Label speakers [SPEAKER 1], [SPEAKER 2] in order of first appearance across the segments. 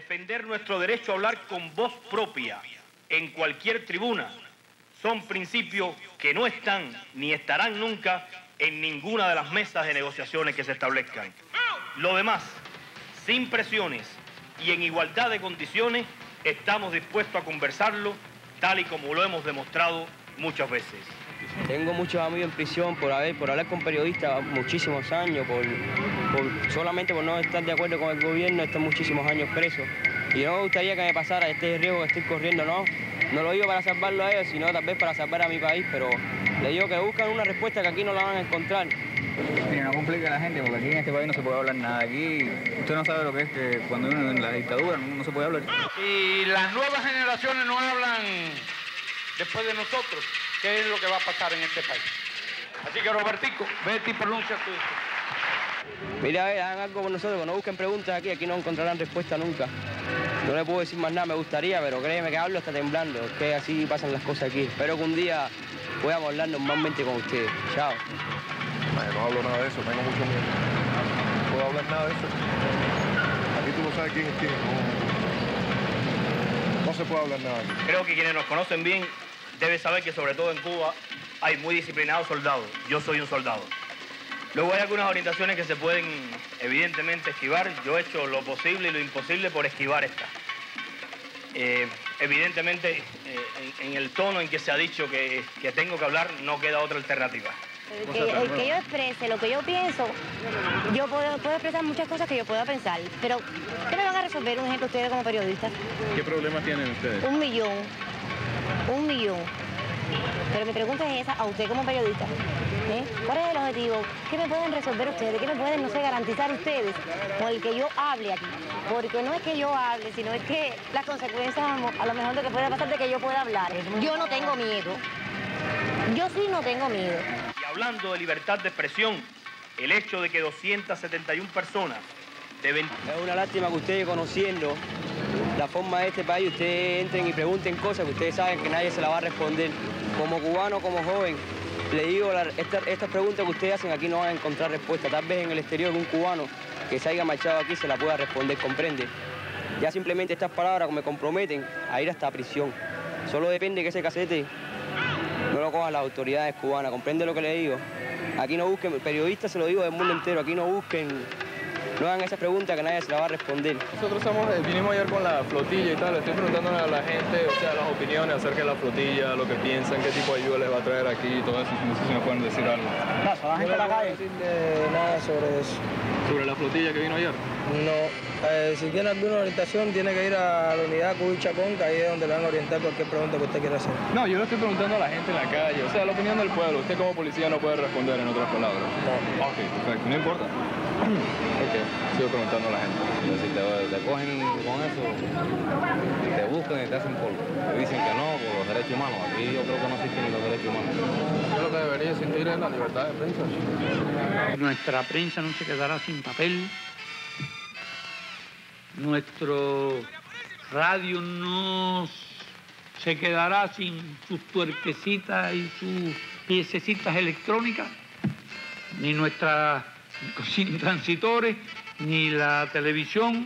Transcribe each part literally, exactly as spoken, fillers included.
[SPEAKER 1] defender nuestro derecho a hablar con voz propia en cualquier tribuna son principios que no están ni estarán nunca en ninguna de las mesas de negociaciones que se establezcan. Lo demás, sin presiones y en igualdad de condiciones, estamos dispuestos a conversarlo tal y como lo hemos demostrado muchas veces.
[SPEAKER 2] Tengo muchos amigos en prisión por haber, por hablar con periodistas muchísimos años, por, por, solamente por no estar de acuerdo con el gobierno, estar muchísimos años presos. Y no me gustaría que me pasara este riesgo que estoy corriendo, no. No lo digo para salvarlo a ellos, sino tal vez para salvar a mi país, pero le digo que buscan una respuesta que aquí no la van a encontrar.
[SPEAKER 3] Mire, no complique a la gente, porque aquí en este país no se puede hablar nada. Aquí usted no sabe lo que es que cuando uno en la dictadura no, no se puede hablar.
[SPEAKER 4] Si las nuevas generaciones no hablan después de nosotros, ¿qué es lo que va a pasar en este país? Así que, Robertico, vete y pronuncia tú.
[SPEAKER 2] Mira, a ver, hagan algo con nosotros, que no busquen preguntas aquí, aquí no encontrarán respuesta nunca. No le puedo decir más nada, me gustaría, pero créeme que hablo hasta temblando, es que así pasan las cosas aquí. Espero que un día podamos hablar normalmente con ustedes. Chao.
[SPEAKER 5] Ay, no hablo nada de eso, tengo mucho miedo. No puedo hablar nada de eso. Aquí tú no sabes quién es quién. No, no se puede hablar nada.
[SPEAKER 1] Creo que quienes nos conocen bien deben saber que sobre todo en Cuba hay muy disciplinados soldados. Yo soy un soldado. Luego hay algunas orientaciones que se pueden evidentemente esquivar. Yo he hecho lo posible y lo imposible por esquivar esta. Eh, evidentemente, eh, en, en el tono en que se ha dicho que, que tengo que hablar, no queda otra alternativa.
[SPEAKER 6] El que, el que yo exprese lo que yo pienso, yo puedo, puedo expresar muchas cosas que yo pueda pensar, pero ¿qué me van a resolver, un ejemplo, ustedes como periodistas?
[SPEAKER 5] ¿Qué problemas tienen ustedes?
[SPEAKER 6] Un millón, un millón. Pero mi pregunta es esa, a usted como periodista, ¿eh? ¿Cuál es el objetivo? ¿Qué me pueden resolver ustedes? ¿Qué me pueden, no sé, garantizar ustedes con el que yo hable aquí? Porque no es que yo hable, sino es que las consecuencias a lo mejor de que pueda pasar de que yo pueda hablar. Yo no tengo miedo. Yo sí no tengo miedo.
[SPEAKER 1] Y hablando de libertad de expresión, el hecho de que doscientas setenta y una personas deben...
[SPEAKER 2] Es una lástima que ustedes, conociendo la forma de este país, ustedes entren y pregunten cosas que ustedes saben que nadie se la va a responder. Como cubano, como joven, le digo, la, esta, estas preguntas que ustedes hacen aquí no van a encontrar respuesta. Tal vez en el exterior un cubano que se haya marchado aquí se la pueda responder, ¿comprende? Ya simplemente estas palabras me comprometen a ir hasta prisión. Solo depende que ese casete no lo cojan las autoridades cubanas, ¿comprende lo que le digo? Aquí no busquen, periodistas se lo digo del mundo entero, aquí no busquen, no hagan esas preguntas que nadie se la va a responder.
[SPEAKER 5] Nosotros somos, vinimos ayer con la flotilla y tal, estoy preguntándole a la gente, o sea, las opiniones acerca de la flotilla, lo que piensan, qué tipo de ayuda les va a traer aquí y todo eso, no sé si me pueden decir algo.
[SPEAKER 2] No, son la gente de la calle.
[SPEAKER 7] No puedo decirle nada sobre eso.
[SPEAKER 5] ¿Sobre la flotilla que vino ayer?
[SPEAKER 7] No, eh, si tiene alguna orientación tiene que ir a la unidad Cuy Chacón, que ahí es donde le van a orientar cualquier pregunta que usted quiera hacer.
[SPEAKER 5] No, yo le estoy preguntando a la gente en la calle, o sea, la opinión del pueblo. Usted como policía no puede responder, en otras palabras.
[SPEAKER 7] No.
[SPEAKER 5] Ok, perfecto, no importa. Ok, sigo preguntando a la gente.
[SPEAKER 8] Pero si te, te cogen con eso, te buscan y te hacen polvo. Te dicen que no por los derechos humanos. Aquí yo creo que no existen los derechos humanos.
[SPEAKER 5] Yo lo que debería sentir es la libertad de prensa.
[SPEAKER 4] Nuestra prensa no se quedará sin papel. Nuestro radio no se quedará sin sus tuerquecitas y sus piececitas electrónicas, ni nuestras sin transitores, ni la televisión,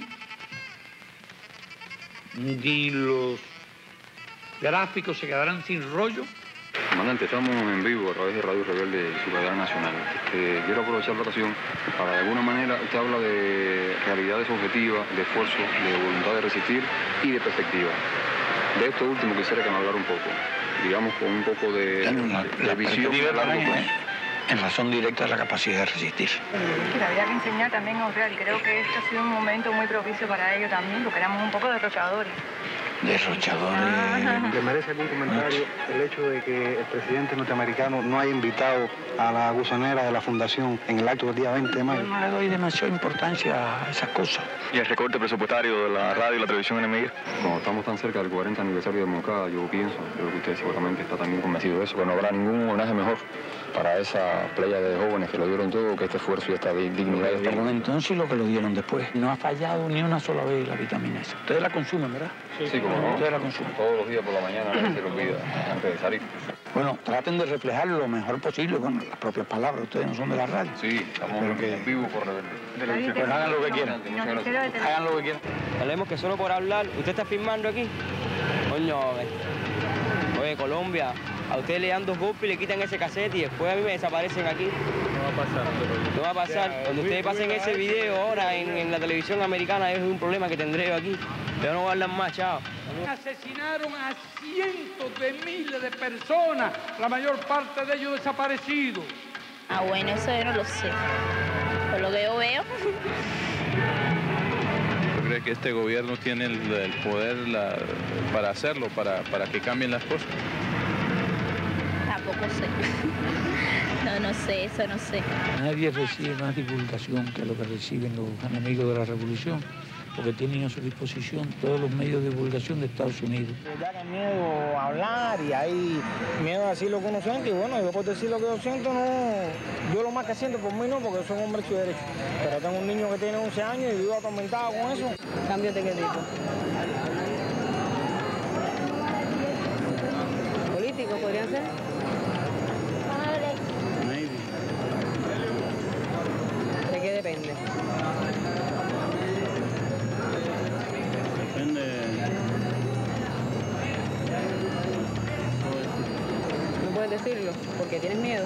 [SPEAKER 4] ni los gráficos se quedarán sin rollo.
[SPEAKER 9] Comandante, estamos en vivo a través de Radio Rebelde y su cadena nacional. Este, quiero aprovechar la ocasión para, de alguna manera, usted habla de realidades objetivas, de esfuerzo, de voluntad de resistir y de perspectiva. De esto último quisiera que me hablara un poco, digamos con un poco de,
[SPEAKER 10] una,
[SPEAKER 9] de visión a largo plazo.
[SPEAKER 10] En razón directa de la capacidad de resistir.
[SPEAKER 11] Que había que enseñar también a ahorrar y creo que este ha sido un momento muy propicio para ello también, porque éramos un poco derrochadores.
[SPEAKER 10] Derrochadores.
[SPEAKER 12] ¿Le merece algún comentario el hecho de que el presidente norteamericano no haya invitado a la gusanera de la fundación en el acto del día veinte de mayo?
[SPEAKER 10] Yo no le doy demasiada importancia a esas cosas.
[SPEAKER 9] ¿Y el recorte presupuestario de la radio y la televisión enemiga? Como estamos tan cerca del cuarenta aniversario de Moncada, yo pienso, creo que usted seguramente está también convencido de eso, que no habrá ningún homenaje mejor para esa playa de jóvenes que lo dieron todo, que este esfuerzo y esta dignidad...
[SPEAKER 10] Lo dieron entonces y lo que lo dieron después. No ha fallado ni una sola vez la vitamina esa. Ustedes la consumen, ¿verdad?
[SPEAKER 9] Sí, como
[SPEAKER 10] Usted la consume.
[SPEAKER 9] Todos los días por la mañana, a veces se lo olvida antes de salir.
[SPEAKER 10] Bueno, traten de reflejar lo mejor posible con las propias palabras. Ustedes no son de la radio.
[SPEAKER 9] Sí, estamos
[SPEAKER 10] Pero que...
[SPEAKER 9] en vivo por Rebelde.
[SPEAKER 10] Pues hagan lo que quieran. Hagan lo que quieran.
[SPEAKER 2] Hablemos que solo por hablar. ¿Usted está filmando aquí? Coño, oye, Colombia, a usted le dan dos golpes y le quitan ese casete y después a mí me desaparecen aquí.
[SPEAKER 5] No va a pasar.
[SPEAKER 2] No va a pasar. Cuando ustedes pasen ese video ahora en, en la televisión americana, es un problema que tendré yo aquí. Yo no voy a hablar más, chao.
[SPEAKER 4] Asesinaron a cientos de miles de personas, la mayor parte de ellos desaparecidos.
[SPEAKER 13] Ah, bueno, eso yo no lo sé. Por lo que yo veo.
[SPEAKER 14] ¿Tú crees que este gobierno tiene el, el poder la, para hacerlo, para, para que cambien las cosas?
[SPEAKER 13] Tampoco sé. No, no sé, eso no sé.
[SPEAKER 10] Nadie recibe más divulgación que lo que reciben los enemigos de la revolución, porque tienen a su disposición todos los medios de divulgación de Estados Unidos.
[SPEAKER 7] Ya que hay miedo a hablar y hay miedo a decir lo que uno siente, y bueno, yo por decir lo que yo siento, no, yo lo más que siento por mí no, porque soy un hombre hecho y derecho. Pero tengo un niño que tiene once años y vivo atormentado con eso.
[SPEAKER 15] ¿Cambios de qué tipo? ¿Político podría ser? ¿De qué depende? ¿No puedes decirlo? ¿Porque tienes miedo?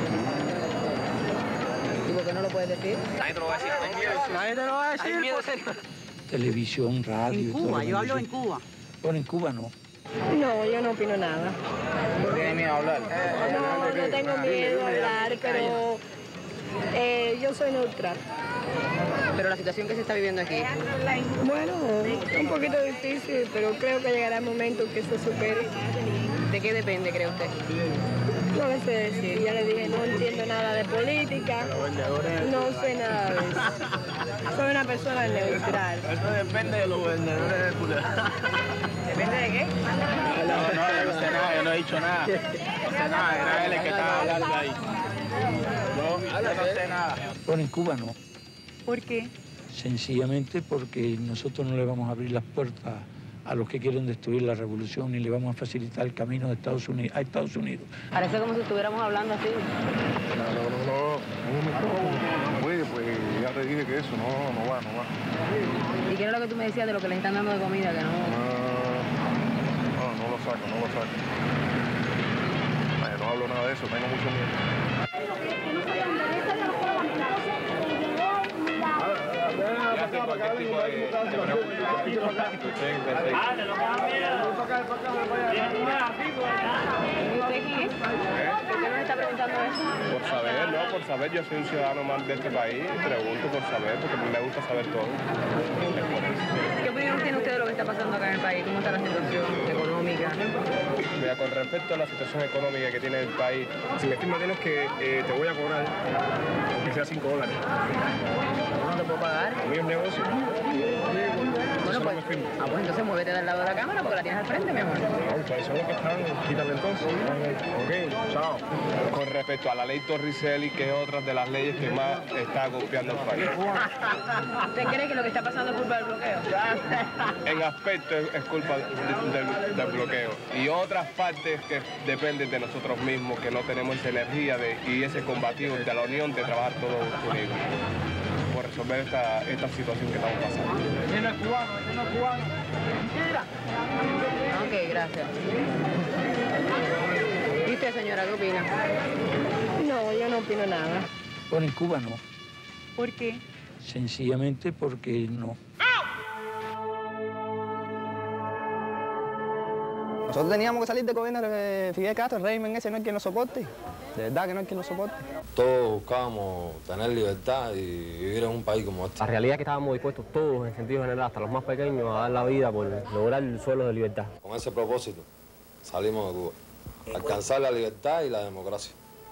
[SPEAKER 15] ¿Y por qué no lo puedes decir?
[SPEAKER 2] Nadie te lo va a decir.
[SPEAKER 7] Nadie te lo va a decir.
[SPEAKER 15] Hay miedo.
[SPEAKER 10] Televisión, radio...
[SPEAKER 15] En Cuba, yo hablo en Cuba.
[SPEAKER 10] Bueno, en Cuba no.
[SPEAKER 15] No, yo no opino nada.
[SPEAKER 7] ¿No tienes miedo a hablar?
[SPEAKER 15] No, no tengo miedo a hablar, pero eh, yo soy neutral. Pero la situación que se está viviendo aquí. Bueno, un poquito difícil, pero creo que llegará el momento en que se supere. ¿De qué depende, cree usted? No le sé decir, ya le dije, no entiendo nada de política, no sé nada de eso. Soy una persona neutral.
[SPEAKER 7] Eso depende de los vendedores de cultura.
[SPEAKER 15] ¿Depende de qué?
[SPEAKER 7] No, no, yo no sé nada, yo no he dicho nada. No sé nada, era él el que estaba hablando ahí. No, yo no sé nada.
[SPEAKER 10] Bueno, en Cuba no.
[SPEAKER 15] ¿Por qué?
[SPEAKER 10] Sencillamente porque nosotros no le vamos a abrir las puertas a los que quieren destruir la revolución ni le vamos a facilitar el camino de Estados Unidos, a Estados Unidos.
[SPEAKER 15] Parece como si estuviéramos hablando así.
[SPEAKER 9] No, no, no, no, un micrófono, no puede, pues ya te dije que eso, no, no va, no va.
[SPEAKER 15] ¿Y qué era lo que tú me decías de lo que le están dando de comida? Que no...
[SPEAKER 9] No, no, no lo saco, no lo saco. Ay, no hablo nada de eso, tengo mucho miedo.
[SPEAKER 5] Cualquier tipo de, de
[SPEAKER 15] ¿Y usted quién es? ¿Por qué nos está preguntando eso?
[SPEAKER 5] Por saber, ¿no? Por saber, yo soy un ciudadano más de este país, pregunto por saber, porque me gusta saber todo.
[SPEAKER 15] ¿Qué opinión tiene usted de lo que está pasando acá en el país? ¿Cómo está la situación económica?
[SPEAKER 5] Mira, con respecto a la situación económica que tiene el país, si me firmas tienes que eh, te voy a cobrar, aunque sea cinco dólares.
[SPEAKER 15] ¿No te puedo pagar?
[SPEAKER 5] A mí es un negocio.
[SPEAKER 15] Bueno, pues, ah, pues entonces muévete del lado de la cámara porque la tienes al frente, mi amor.
[SPEAKER 5] No, ustedes son los que están, quítale entonces. Ok, chao. Con respecto a la ley Torricelli, que es otra de las leyes que más está golpeando el país.
[SPEAKER 15] ¿Usted cree que lo que está pasando es culpa del bloqueo?
[SPEAKER 5] En aspecto es, es culpa de- del, del bloqueo. Y otras partes que dependen de nosotros mismos, que no tenemos esa energía de, y ese combativo de la unión de trabajar todos unidos por resolver esta, esta situación que estamos pasando.
[SPEAKER 7] Ese es cubano, ese no es cubano. Mentira.
[SPEAKER 15] Ok, gracias. ¿Y usted, señora, qué opina? No, yo no opino nada.
[SPEAKER 10] Bueno, en Cuba no.
[SPEAKER 15] ¿Por qué?
[SPEAKER 10] Sencillamente porque no.
[SPEAKER 7] Nosotros teníamos que salir del gobierno de Fidel Castro, el régimen ese no hay quien lo soporte. De verdad que no hay quien lo soporte.
[SPEAKER 16] Todos buscábamos tener libertad y vivir en un país como este.
[SPEAKER 2] La realidad es que estábamos dispuestos todos, en sentido general, hasta los más pequeños, a dar la vida por lograr el suelo de libertad.
[SPEAKER 16] Con ese propósito salimos de Cuba. Alcanzar la libertad y la democracia.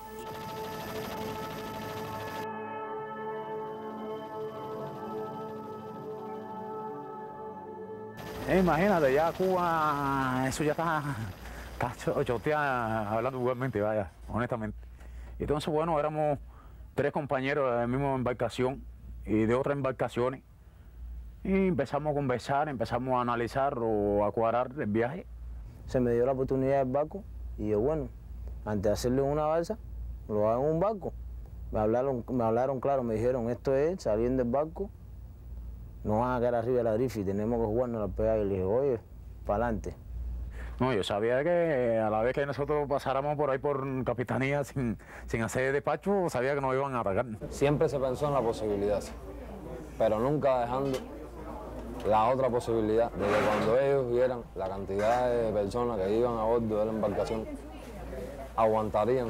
[SPEAKER 17] Eh, imagínate, ya Cuba, eso ya está, está choteada, hablando igualmente, vaya, honestamente. Entonces, bueno, éramos tres compañeros de la misma embarcación y de otras embarcaciones. Y empezamos a conversar, empezamos a analizar o a cuadrar el viaje.
[SPEAKER 7] Se me dio la oportunidad del barco y yo, bueno, antes de hacerlo en una balsa, lo hago en un barco. Me hablaron, me hablaron claro, me dijeron, esto es saliendo del barco, nos van a quedar arriba de la grife y tenemos que jugarnos la pegada. Y le dije, oye, para adelante.
[SPEAKER 17] No, yo sabía que a la vez que nosotros pasáramos por ahí por capitanía sin, sin hacer despacho, sabía que nos iban a atacar.
[SPEAKER 16] Siempre se pensó en la posibilidad, pero nunca dejando la otra posibilidad de que cuando ellos vieran la cantidad de personas que iban a bordo de la embarcación, aguantarían.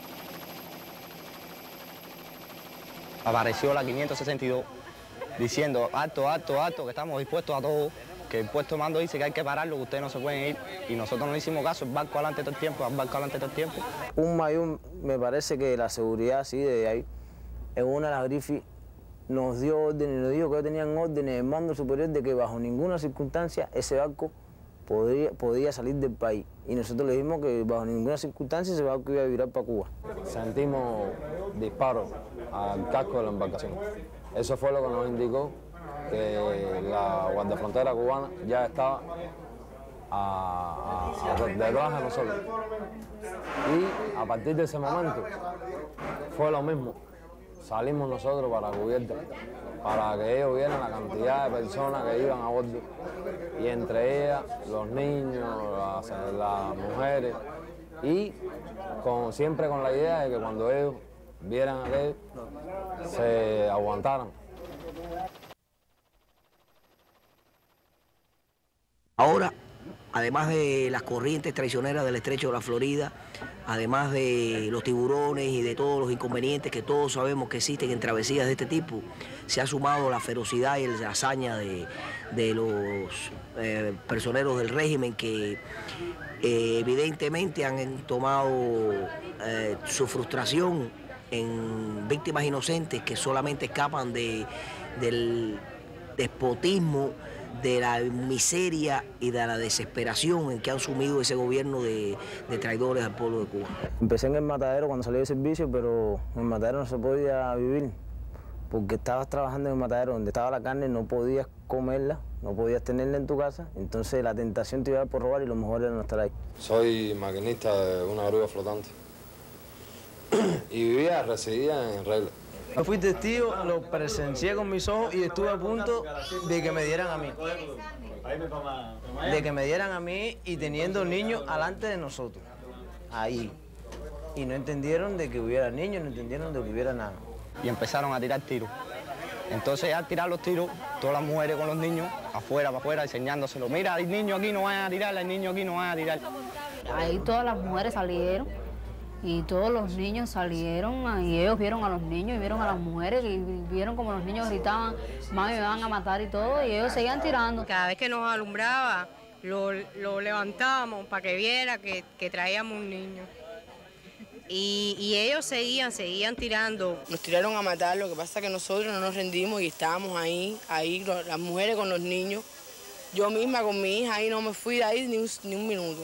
[SPEAKER 2] Apareció la quinientos sesenta y dos diciendo alto, alto, alto, que estamos dispuestos a todo, que el puesto de mando dice que hay que pararlo, que ustedes no se pueden ir, y nosotros no le hicimos caso, el barco adelante todo el tiempo, el barco adelante todo el tiempo.
[SPEAKER 7] Un mayor, me parece que la seguridad, sí, de ahí, en una de las grifes nos dio órdenes, nos dijo que ellos tenían órdenes del mando superior de que bajo ninguna circunstancia ese barco podía, podía salir del país. Y nosotros le dijimos que bajo ninguna circunstancia ese barco iba a virar para Cuba.
[SPEAKER 16] Sentimos disparos al casco de la embarcación. Eso fue lo que nos indicó que la guardiafrontera cubana ya estaba a, a, a, detrás de nosotros. Y a partir de ese momento fue lo mismo. Salimos nosotros para cubierta, para que ellos vieran la cantidad de personas que iban a bordo. Y entre ellas, los niños, las, las mujeres. Y con, siempre con la idea de que cuando ellos vieran aquello, se aguantaran.
[SPEAKER 18] Ahora, además de las corrientes traicioneras del estrecho de la Florida, además de los tiburones y de todos los inconvenientes que todos sabemos que existen en travesías de este tipo, se ha sumado la ferocidad y la hazaña de, de los eh, personeros del régimen que eh, evidentemente han tomado eh, su frustración en víctimas inocentes que solamente escapan de, del despotismo, de la miseria y de la desesperación en que han sumido ese gobierno de, de traidores al pueblo de Cuba.
[SPEAKER 7] Empecé en el matadero cuando salí de servicio, pero en el matadero no se podía vivir, porque estabas trabajando en el matadero donde estaba la carne, no podías comerla, no podías tenerla en tu casa, entonces la tentación te iba a dar por robar y lo mejor era no estar ahí.
[SPEAKER 16] Soy maquinista de una grúa flotante y vivía, residía en Regla.
[SPEAKER 7] Yo fui testigo, lo presencié con mis ojos y estuve a punto de que me dieran a mí. De que me dieran a mí y teniendo niños alante de nosotros, ahí. Y no entendieron de que hubiera niños, no entendieron de que hubiera nada.
[SPEAKER 2] Y empezaron a tirar tiros. Entonces al tirar los tiros, todas las mujeres con los niños, afuera, para afuera, enseñándoselo. Mira, el niño aquí no va a tirar, el niño aquí no va a tirar.
[SPEAKER 19] Ahí todas las mujeres salieron. Y todos los niños salieron y ellos vieron a los niños y vieron a las mujeres y vieron como los niños gritaban, mami, me van a matar y todo, y ellos seguían tirando.
[SPEAKER 15] Cada vez que nos alumbraba, lo, lo levantábamos para que viera que, que traíamos un niño. Y, y ellos seguían, seguían tirando. Nos tiraron a matar, lo que pasa es que nosotros no nos rendimos y estábamos ahí, ahí, las mujeres con los niños. Yo misma con mi hija ahí no me fui de ahí ni un, ni un minuto.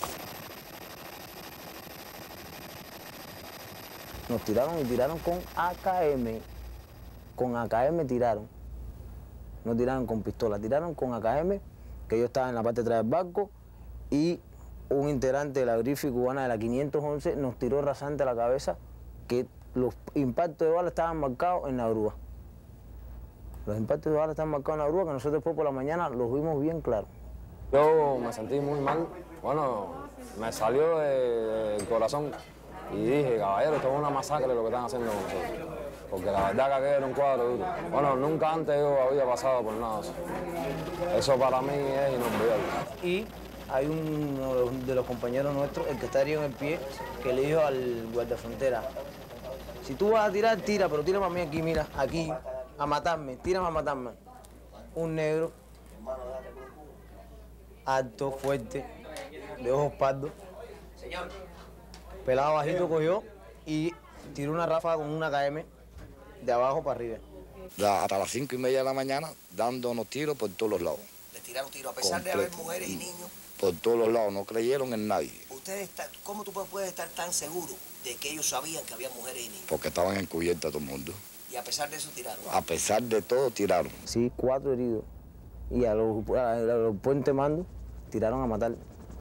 [SPEAKER 7] Nos tiraron y tiraron con A K M. Con A K M tiraron. No tiraron con pistola, tiraron con A K M, que yo estaba en la parte de atrás del barco, y un integrante de la grife cubana de la quinientos once nos tiró rasante a la cabeza, que los impactos de bala estaban marcados en la grúa. Los impactos de bala estaban marcados en la grúa, que nosotros después por la mañana los vimos bien claros.
[SPEAKER 16] Yo me sentí muy mal, bueno, me salió del corazón. Y dije, caballero, esto es una masacre lo que están haciendo con nosotros. Porque la verdad que aquello era un cuadro duro. Bueno, nunca antes yo había pasado por nada así. Eso para mí es inolvidable.
[SPEAKER 7] Y hay uno de los compañeros nuestros, el que está herido en el pie, que le dijo al guardiafrontera, si tú vas a tirar, tira, pero tírame a mí aquí, mira, aquí, a matarme, tírame a matarme. Un negro, alto, fuerte, de ojos pardos. Señor. Pelado bajito cogió y tiró una ráfaga con una A K M de abajo para arriba.
[SPEAKER 20] Hasta las cinco y media de la mañana dándonos tiros por todos los lados.
[SPEAKER 18] Le tiraron tiros a pesar Completo. de haber mujeres y niños.
[SPEAKER 20] Por todos los lados, no creyeron en nadie.
[SPEAKER 18] ¿Ustedes está, ¿Cómo tú puedes estar tan seguro de que ellos sabían que había mujeres y niños?
[SPEAKER 20] Porque estaban encubiertas todo el mundo.
[SPEAKER 18] Y a pesar de eso tiraron.
[SPEAKER 20] A pesar de todo, tiraron.
[SPEAKER 16] Sí, cuatro heridos. Y a los, a los puentes mando tiraron a matar.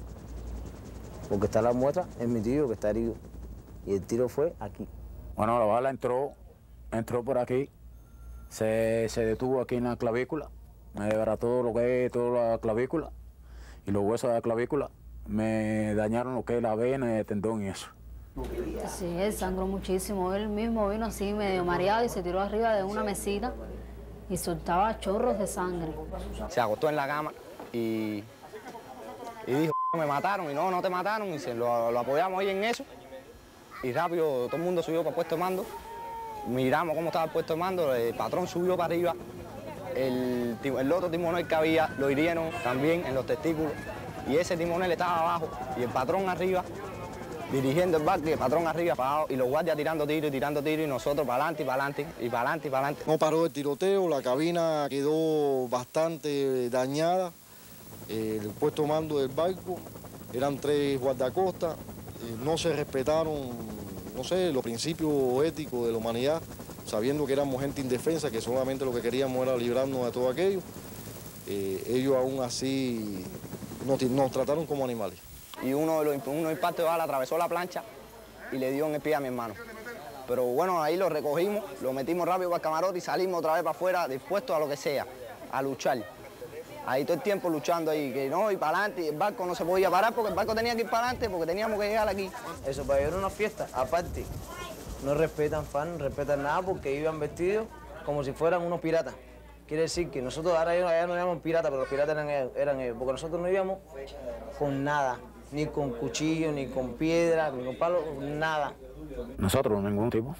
[SPEAKER 16] Porque está la muestra, es mi tío que está herido. Y el tiro fue aquí.
[SPEAKER 17] Bueno, la bala entró, entró por aquí, se, se detuvo aquí en la clavícula, me desbarató lo que es toda la clavícula y los huesos de la clavícula, me dañaron lo que es la vena y el tendón y eso.
[SPEAKER 19] Sí, él sangró muchísimo, él mismo vino así medio mareado y se tiró arriba de una mesita y soltaba chorros de sangre.
[SPEAKER 21] Se acostó en la cama y, y dijo, me mataron, y no, no te mataron, y se lo, lo apoyamos ahí en eso. Y rápido todo el mundo subió para el puesto de mando, miramos cómo estaba el puesto de mando, el patrón subió para arriba, el, el otro timonel que había lo hirieron también en los testículos, y ese timonel estaba abajo, y el patrón arriba, dirigiendo el barco, y el patrón arriba para abajo, y los guardias tirando tiros y tirando tiros, y nosotros para adelante y para adelante, y para adelante y para adelante.
[SPEAKER 22] No paró el tiroteo, la cabina quedó bastante dañada, el puesto de mando del barco, eran tres guardacostas, no se respetaron, no sé, los principios éticos de la humanidad, sabiendo que éramos gente indefensa, que solamente lo que queríamos era librarnos de todo aquello. Eh, ellos aún así nos, nos trataron como animales.
[SPEAKER 21] Y uno de los uno impactos de bala atravesó la plancha y le dio en el pie a mi hermano. Pero bueno, ahí lo recogimos, lo metimos rápido para el camarote y salimos otra vez para afuera, dispuestos a lo que sea, a luchar. Ahí todo el tiempo luchando ahí, que no, y para adelante, y el barco no se podía parar porque el barco tenía que ir para adelante porque teníamos que llegar aquí.
[SPEAKER 16] Eso para ir a una fiesta, aparte, no respetan fan, no respetan nada porque iban vestidos como si fueran unos piratas. Quiere decir que nosotros ahora ya no llamamos piratas, pero los piratas eran ellos, eran ellos, porque nosotros no íbamos con nada, ni con cuchillo, ni con piedra, ni con palo, nada.
[SPEAKER 17] Nosotros, ningún tipo.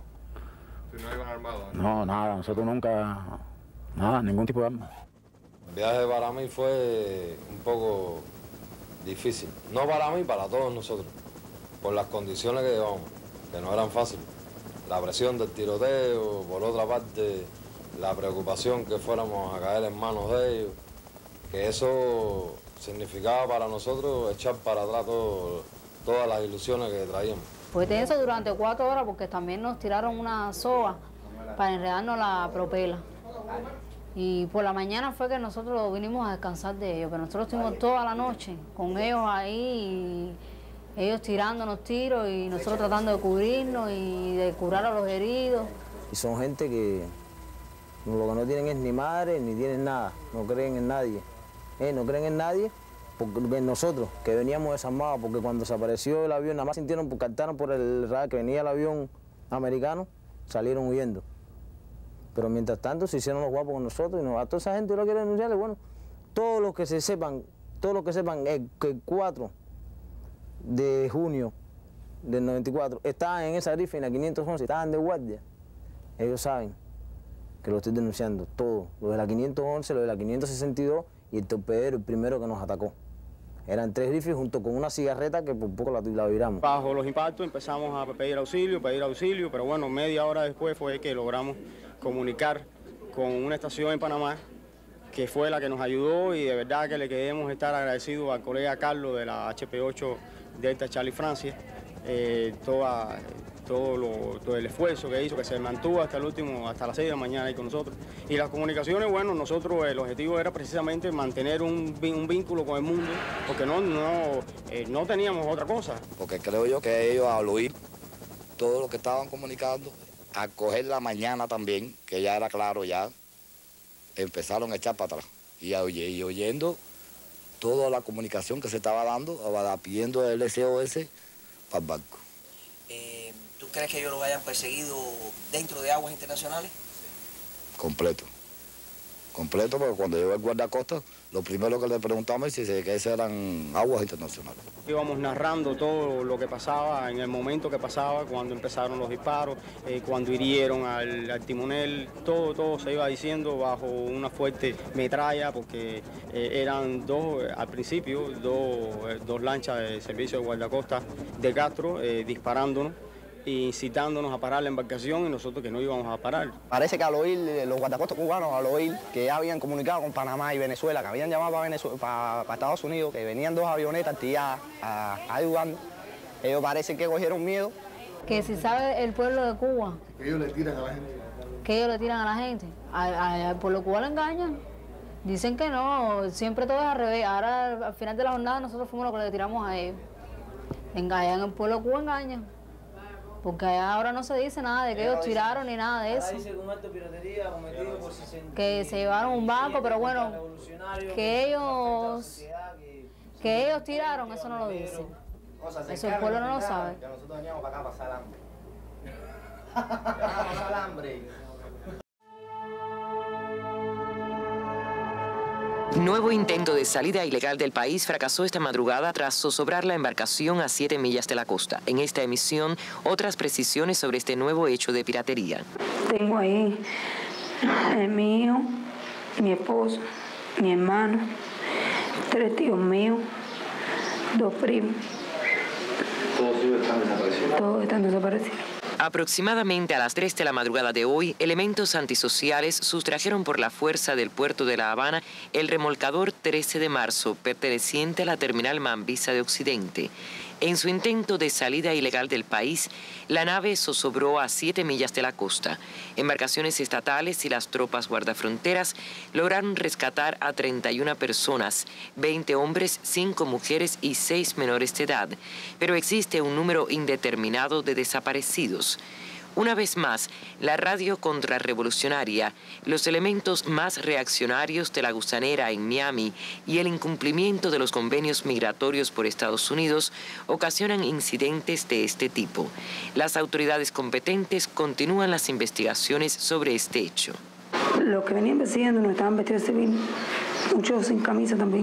[SPEAKER 22] ¿No iban armados?
[SPEAKER 17] No, nada, nosotros nunca, nada, ningún tipo de arma.
[SPEAKER 8] El viaje para mí fue un poco difícil, no para mí, para todos nosotros, por las condiciones que llevamos, que no eran fáciles. La presión del tiroteo, por otra parte, la preocupación que fuéramos a caer en manos de ellos, que eso significaba para nosotros echar para atrás todo, todas las ilusiones que traíamos.
[SPEAKER 19] Fue tenso durante cuatro horas porque también nos tiraron una soga para enredarnos la propela. Y por la mañana fue que nosotros vinimos a descansar de ellos, pero nosotros estuvimos toda la noche con ellos ahí, y ellos tirándonos tiros y nosotros tratando de cubrirnos y de curar a los heridos.
[SPEAKER 16] Y son gente que lo que no tienen es ni madre ni tienen nada, no creen en nadie. Eh, no creen en nadie porque en nosotros, que veníamos desarmados, porque cuando desapareció el avión, nada más sintieron, porque captaron por el radar que venía el avión americano, salieron huyendo. Pero mientras tanto se hicieron los guapos con nosotros y nos, a toda esa gente no quiere denunciarle. Bueno, todos los que se sepan, todos los que sepan eh, que el cuatro de junio del noventa y cuatro estaban en esa rifa en la quinientos once, estaban de guardia, ellos saben que lo estoy denunciando, todo. Lo de la quinientos once, lo de la quinientos sesenta y dos y el torpedero, el primero que nos atacó. Eran tres rifles junto con una cigarreta que por poco la, la viramos.
[SPEAKER 7] Bajo los impactos empezamos a pedir auxilio, pedir auxilio, pero bueno, media hora después fue que logramos comunicar con una estación en Panamá, que fue la que nos ayudó, y de verdad que le queremos estar agradecidos al colega Carlos de la H P ocho Delta Charlie Francia, eh, toda, todo, lo, todo el esfuerzo que hizo, que se mantuvo hasta el último, hasta las seis de la mañana ahí con nosotros. Y las comunicaciones, bueno, nosotros el objetivo era precisamente mantener un, un vínculo con el mundo, porque no, no, eh, no teníamos otra cosa.
[SPEAKER 20] Porque creo yo que ellos al oír todo lo que estaban comunicando, al coger la mañana también, que ya era claro ya, empezaron a echar para atrás. Y, y oyendo toda la comunicación que se estaba dando, pidiendo el S O S para el barco.
[SPEAKER 18] Eh, ¿Tú crees que ellos lo hayan perseguido dentro de aguas internacionales?
[SPEAKER 20] Completo. Completo, porque cuando llegó el guardacosta, lo primero que le preguntamos es si que esas eran aguas internacionales.
[SPEAKER 7] Íbamos narrando todo lo que pasaba, en el momento que pasaba, cuando empezaron los disparos, eh, cuando hirieron al, al timonel, todo, todo se iba diciendo bajo una fuerte metralla, porque eh, eran dos, al principio, dos, dos lanchas de servicio de guardacosta de Castro eh, disparándonos, incitándonos a parar la embarcación, y nosotros que no íbamos a parar.
[SPEAKER 21] Parece que al oír los guardacostas cubanos, al oír que ya habían comunicado con Panamá y Venezuela, que habían llamado para, Venezuela, para, para Estados Unidos, que venían dos avionetas tiradas a, a ayudando, ellos parece que cogieron miedo.
[SPEAKER 19] Que si sabe el pueblo de Cuba.
[SPEAKER 22] Ellos le tiran a la gente.
[SPEAKER 19] que ellos le tiran a la gente. A, a, por lo cual engañan. Dicen que no, siempre todo es al revés. Ahora, al final de la jornada, nosotros fuimos los que le tiramos a ellos. Engañan, el pueblo Cuba engañan. Porque allá ahora no se dice nada de que ellos tiraron ni nada de eso. Que se llevaron un barco, pero bueno, que ellos, que ellos tiraron, eso no lo dicen. Eso el pueblo no lo sabe.
[SPEAKER 3] Nosotros veníamos para acá a pasar hambre. A pasar hambre.
[SPEAKER 6] Nuevo intento de salida ilegal del país fracasó esta madrugada tras zozobrar la embarcación a siete millas de la costa. En esta emisión, otras precisiones sobre este nuevo hecho de piratería.
[SPEAKER 23] Tengo ahí eh, mi hijo, mi esposo, mi hermano, tres tíos míos, dos primos.
[SPEAKER 3] Todos ellos están desaparecidos.
[SPEAKER 23] Todos están desaparecidos.
[SPEAKER 6] Aproximadamente a las tres de la madrugada de hoy, elementos antisociales sustrajeron por la fuerza del puerto de La Habana el remolcador trece de marzo, perteneciente a la terminal Mambisa de Occidente. En su intento de salida ilegal del país, la nave zozobró a siete millas de la costa. Embarcaciones estatales y las tropas guardafronteras lograron rescatar a treinta y una personas, veinte hombres, cinco mujeres y seis menores de edad, pero existe un número indeterminado de desaparecidos. Una vez más, la radio contrarrevolucionaria, los elementos más reaccionarios de la gusanera en Miami y el incumplimiento de los convenios migratorios por Estados Unidos ocasionan incidentes de este tipo. Las autoridades competentes continúan las investigaciones sobre este hecho.
[SPEAKER 23] Los que venían investigando no estaban vestidos de civil, muchos sin camisa también.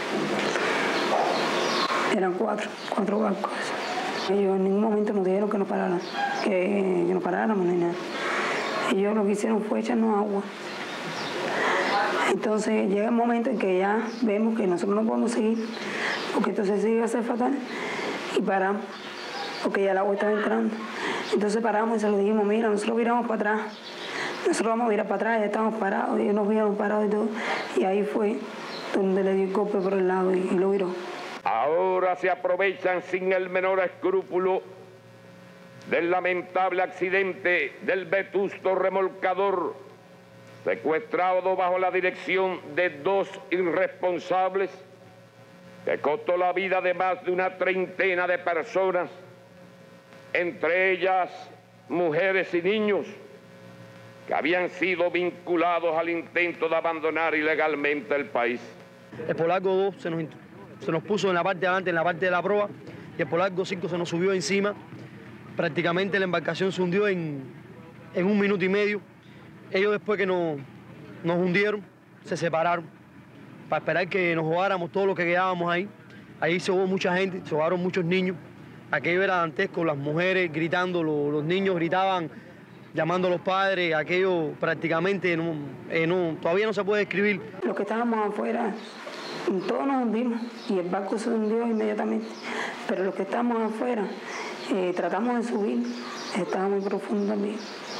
[SPEAKER 23] Eran cuatro, cuatro barcos. Ellos en ningún momento nos dijeron que nos pararan, que, que nos paráramos ni nada. Ellos lo que hicieron fue echarnos agua. Entonces llega el momento en que ya vemos que nosotros no podemos seguir, porque entonces sí iba a ser fatal, y paramos, porque ya el agua estaba entrando. Entonces paramos y se lo dijimos, mira, nosotros viramos para atrás, nosotros vamos a virar para atrás, ya estamos parados, y ellos nos vieron parados y todo, y ahí fue donde le dio el golpe por el lado y, y lo viró.
[SPEAKER 24] Ahora se aprovechan sin el menor escrúpulo del lamentable accidente del vetusto remolcador secuestrado bajo la dirección de dos irresponsables que costó la vida de más de una treintena de personas, entre ellas mujeres y niños que habían sido vinculados al intento de abandonar ilegalmente el país.
[SPEAKER 7] El Polargo dos se nos, se nos puso en la parte de adelante, en la parte de la proa, y el Polargo cinco se nos subió encima. Prácticamente la embarcación se hundió en, en un minuto y medio. Ellos después que nos, nos hundieron, se separaron para esperar que nos jugáramos todo lo que quedábamos ahí. Ahí se hubo mucha gente, se jugaron muchos niños. Aquello era dantesco, las mujeres gritando, los, los niños gritaban, llamando a los padres. Aquello prácticamente no, eh, no, todavía no se puede describir.
[SPEAKER 23] Los que estábamos afuera, todos nos hundimos y el barco se hundió inmediatamente. Pero los que estábamos afuera, eh, tratamos de subir, estaba muy profundo también.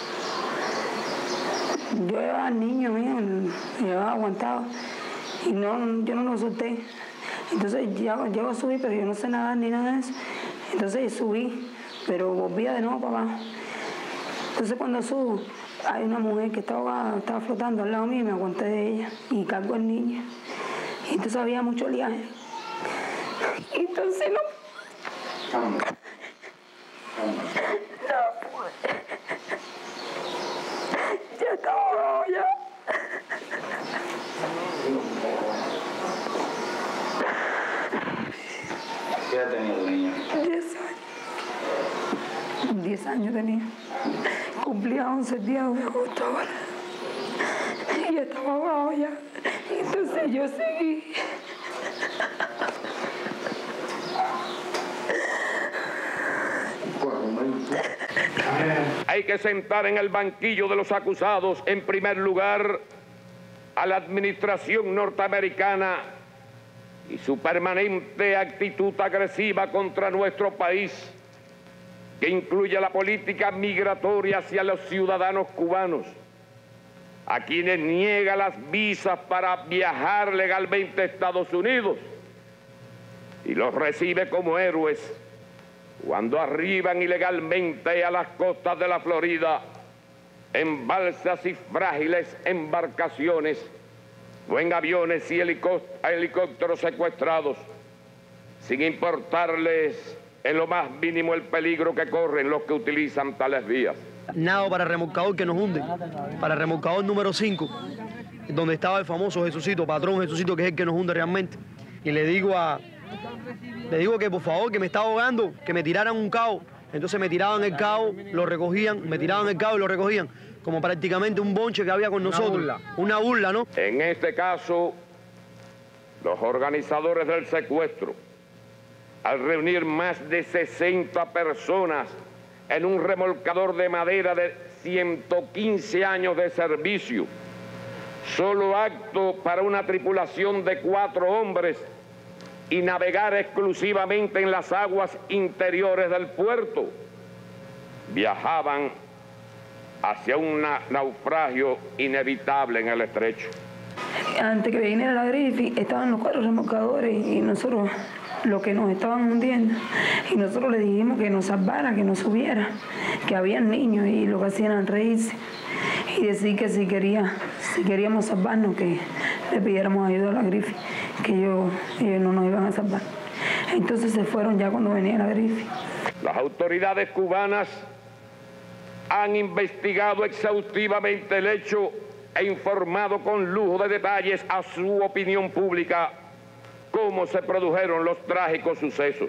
[SPEAKER 23] Yo llevaba al niño mío, llevaba aguantado y no, yo no lo solté. Entonces yo, yo a subir, pero yo no sé nadar ni nada de eso. Entonces subí, pero volvía de nuevo para abajo. Entonces cuando subo, hay una mujer que estaba, estaba flotando al lado mío y me aguanté de ella y cargo al niño. Y entonces había mucho oleaje. Y entonces no... No pude. Ya estaba abajo ya.
[SPEAKER 3] ¿Qué edad tenía tu niño?
[SPEAKER 23] Diez años. Diez años tenía. Cumplía once días de agosto ahora. Y ya estaba abajo ya. Entonces yo seguí.
[SPEAKER 24] Hay que sentar en el banquillo de los acusados, en primer lugar, a la administración norteamericana y su permanente actitud agresiva contra nuestro país, que incluye la política migratoria hacia los ciudadanos cubanos, a quienes niega las visas para viajar legalmente a Estados Unidos y los recibe como héroes cuando arriban ilegalmente a las costas de la Florida en balsas y frágiles embarcaciones o en aviones y helicópteros secuestrados, sin importarles en lo más mínimo el peligro que corren los que utilizan tales vías.
[SPEAKER 1] Nado para el remolcador que nos hunde, para el remolcador número cinco, donde estaba el famoso Jesucito, patrón Jesucito, que es el que nos hunde realmente. Y le digo a, le digo que por favor, que me está ahogando, que me tiraran un cabo. Entonces me tiraban el cabo, lo recogían, me tiraban el cabo y lo recogían, como prácticamente un bonche que había con nosotros. Una burla. Una burla, ¿no?
[SPEAKER 24] En este caso, los organizadores del secuestro, al reunir más de sesenta personas en un remolcador de madera de ciento quince años de servicio, solo apto para una tripulación de cuatro hombres y navegar exclusivamente en las aguas interiores del puerto, viajaban hacia un naufragio inevitable en el estrecho.
[SPEAKER 23] Antes que viniera la Griffy, estaban los cuatro remolcadores y nosotros, los que nos estaban hundiendo, y nosotros le dijimos que nos salvara, que nos subiera, que habían niños y lo que hacían era reírse y decir que si, quería, si queríamos salvarnos, que le pidiéramos ayuda a la Griffy, que ellos, ellos no nos iban a salvar. Entonces se fueron ya cuando venía la Griffy.
[SPEAKER 24] Las autoridades cubanas han investigado exhaustivamente el hecho e informado con lujo de detalles a su opinión pública cómo se produjeron los trágicos sucesos.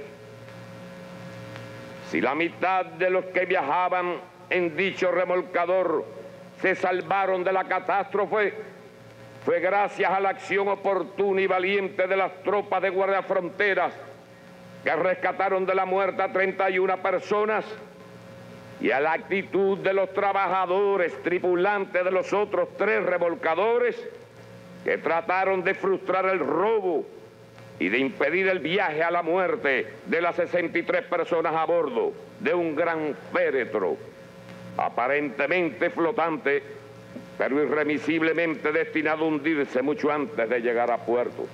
[SPEAKER 24] Si la mitad de los que viajaban en dicho remolcador se salvaron de la catástrofe, fue gracias a la acción oportuna y valiente de las tropas de guardiafronteras que rescataron de la muerte a treinta y una personas y a la actitud de los trabajadores tripulantes de los otros tres remolcadores que trataron de frustrar el robo y de impedir el viaje a la muerte de las sesenta y tres personas a bordo de un gran féretro, aparentemente flotante, pero irremisiblemente destinado a hundirse mucho antes de llegar a puerto.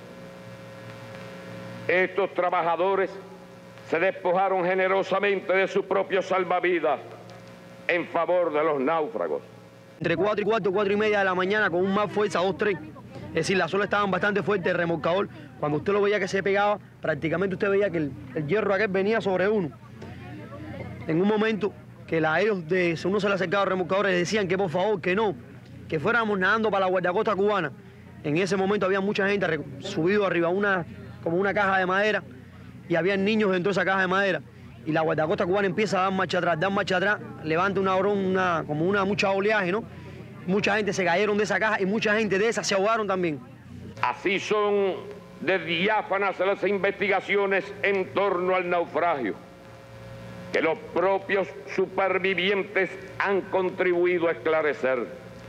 [SPEAKER 24] Estos trabajadores se despojaron generosamente de su propio salvavidas en favor de los náufragos.
[SPEAKER 1] Entre cuatro y cuatro, cuatro y media de la mañana, con un más fuerza, dos, tres. Es decir, las olas estaban bastante fuertes, el remolcador, cuando usted lo veía que se pegaba, prácticamente usted veía que el, el hierro aquel venía sobre uno. En un momento que la, ellos de uno se le acercaba a los remolcadores, decían que por favor, que no, que fuéramos nadando para la guardacosta cubana. En ese momento había mucha gente subido arriba una, como una caja de madera, y había niños dentro de esa caja de madera. Y la guardacosta cubana empieza a dar marcha atrás, dar marcha atrás, levanta una, una como una mucha oleaje, ¿no? Mucha gente se cayeron de esa caja y mucha gente de esa se ahogaron también.
[SPEAKER 24] Así son de diáfanas las investigaciones en torno al naufragio, que los propios supervivientes han contribuido a esclarecer.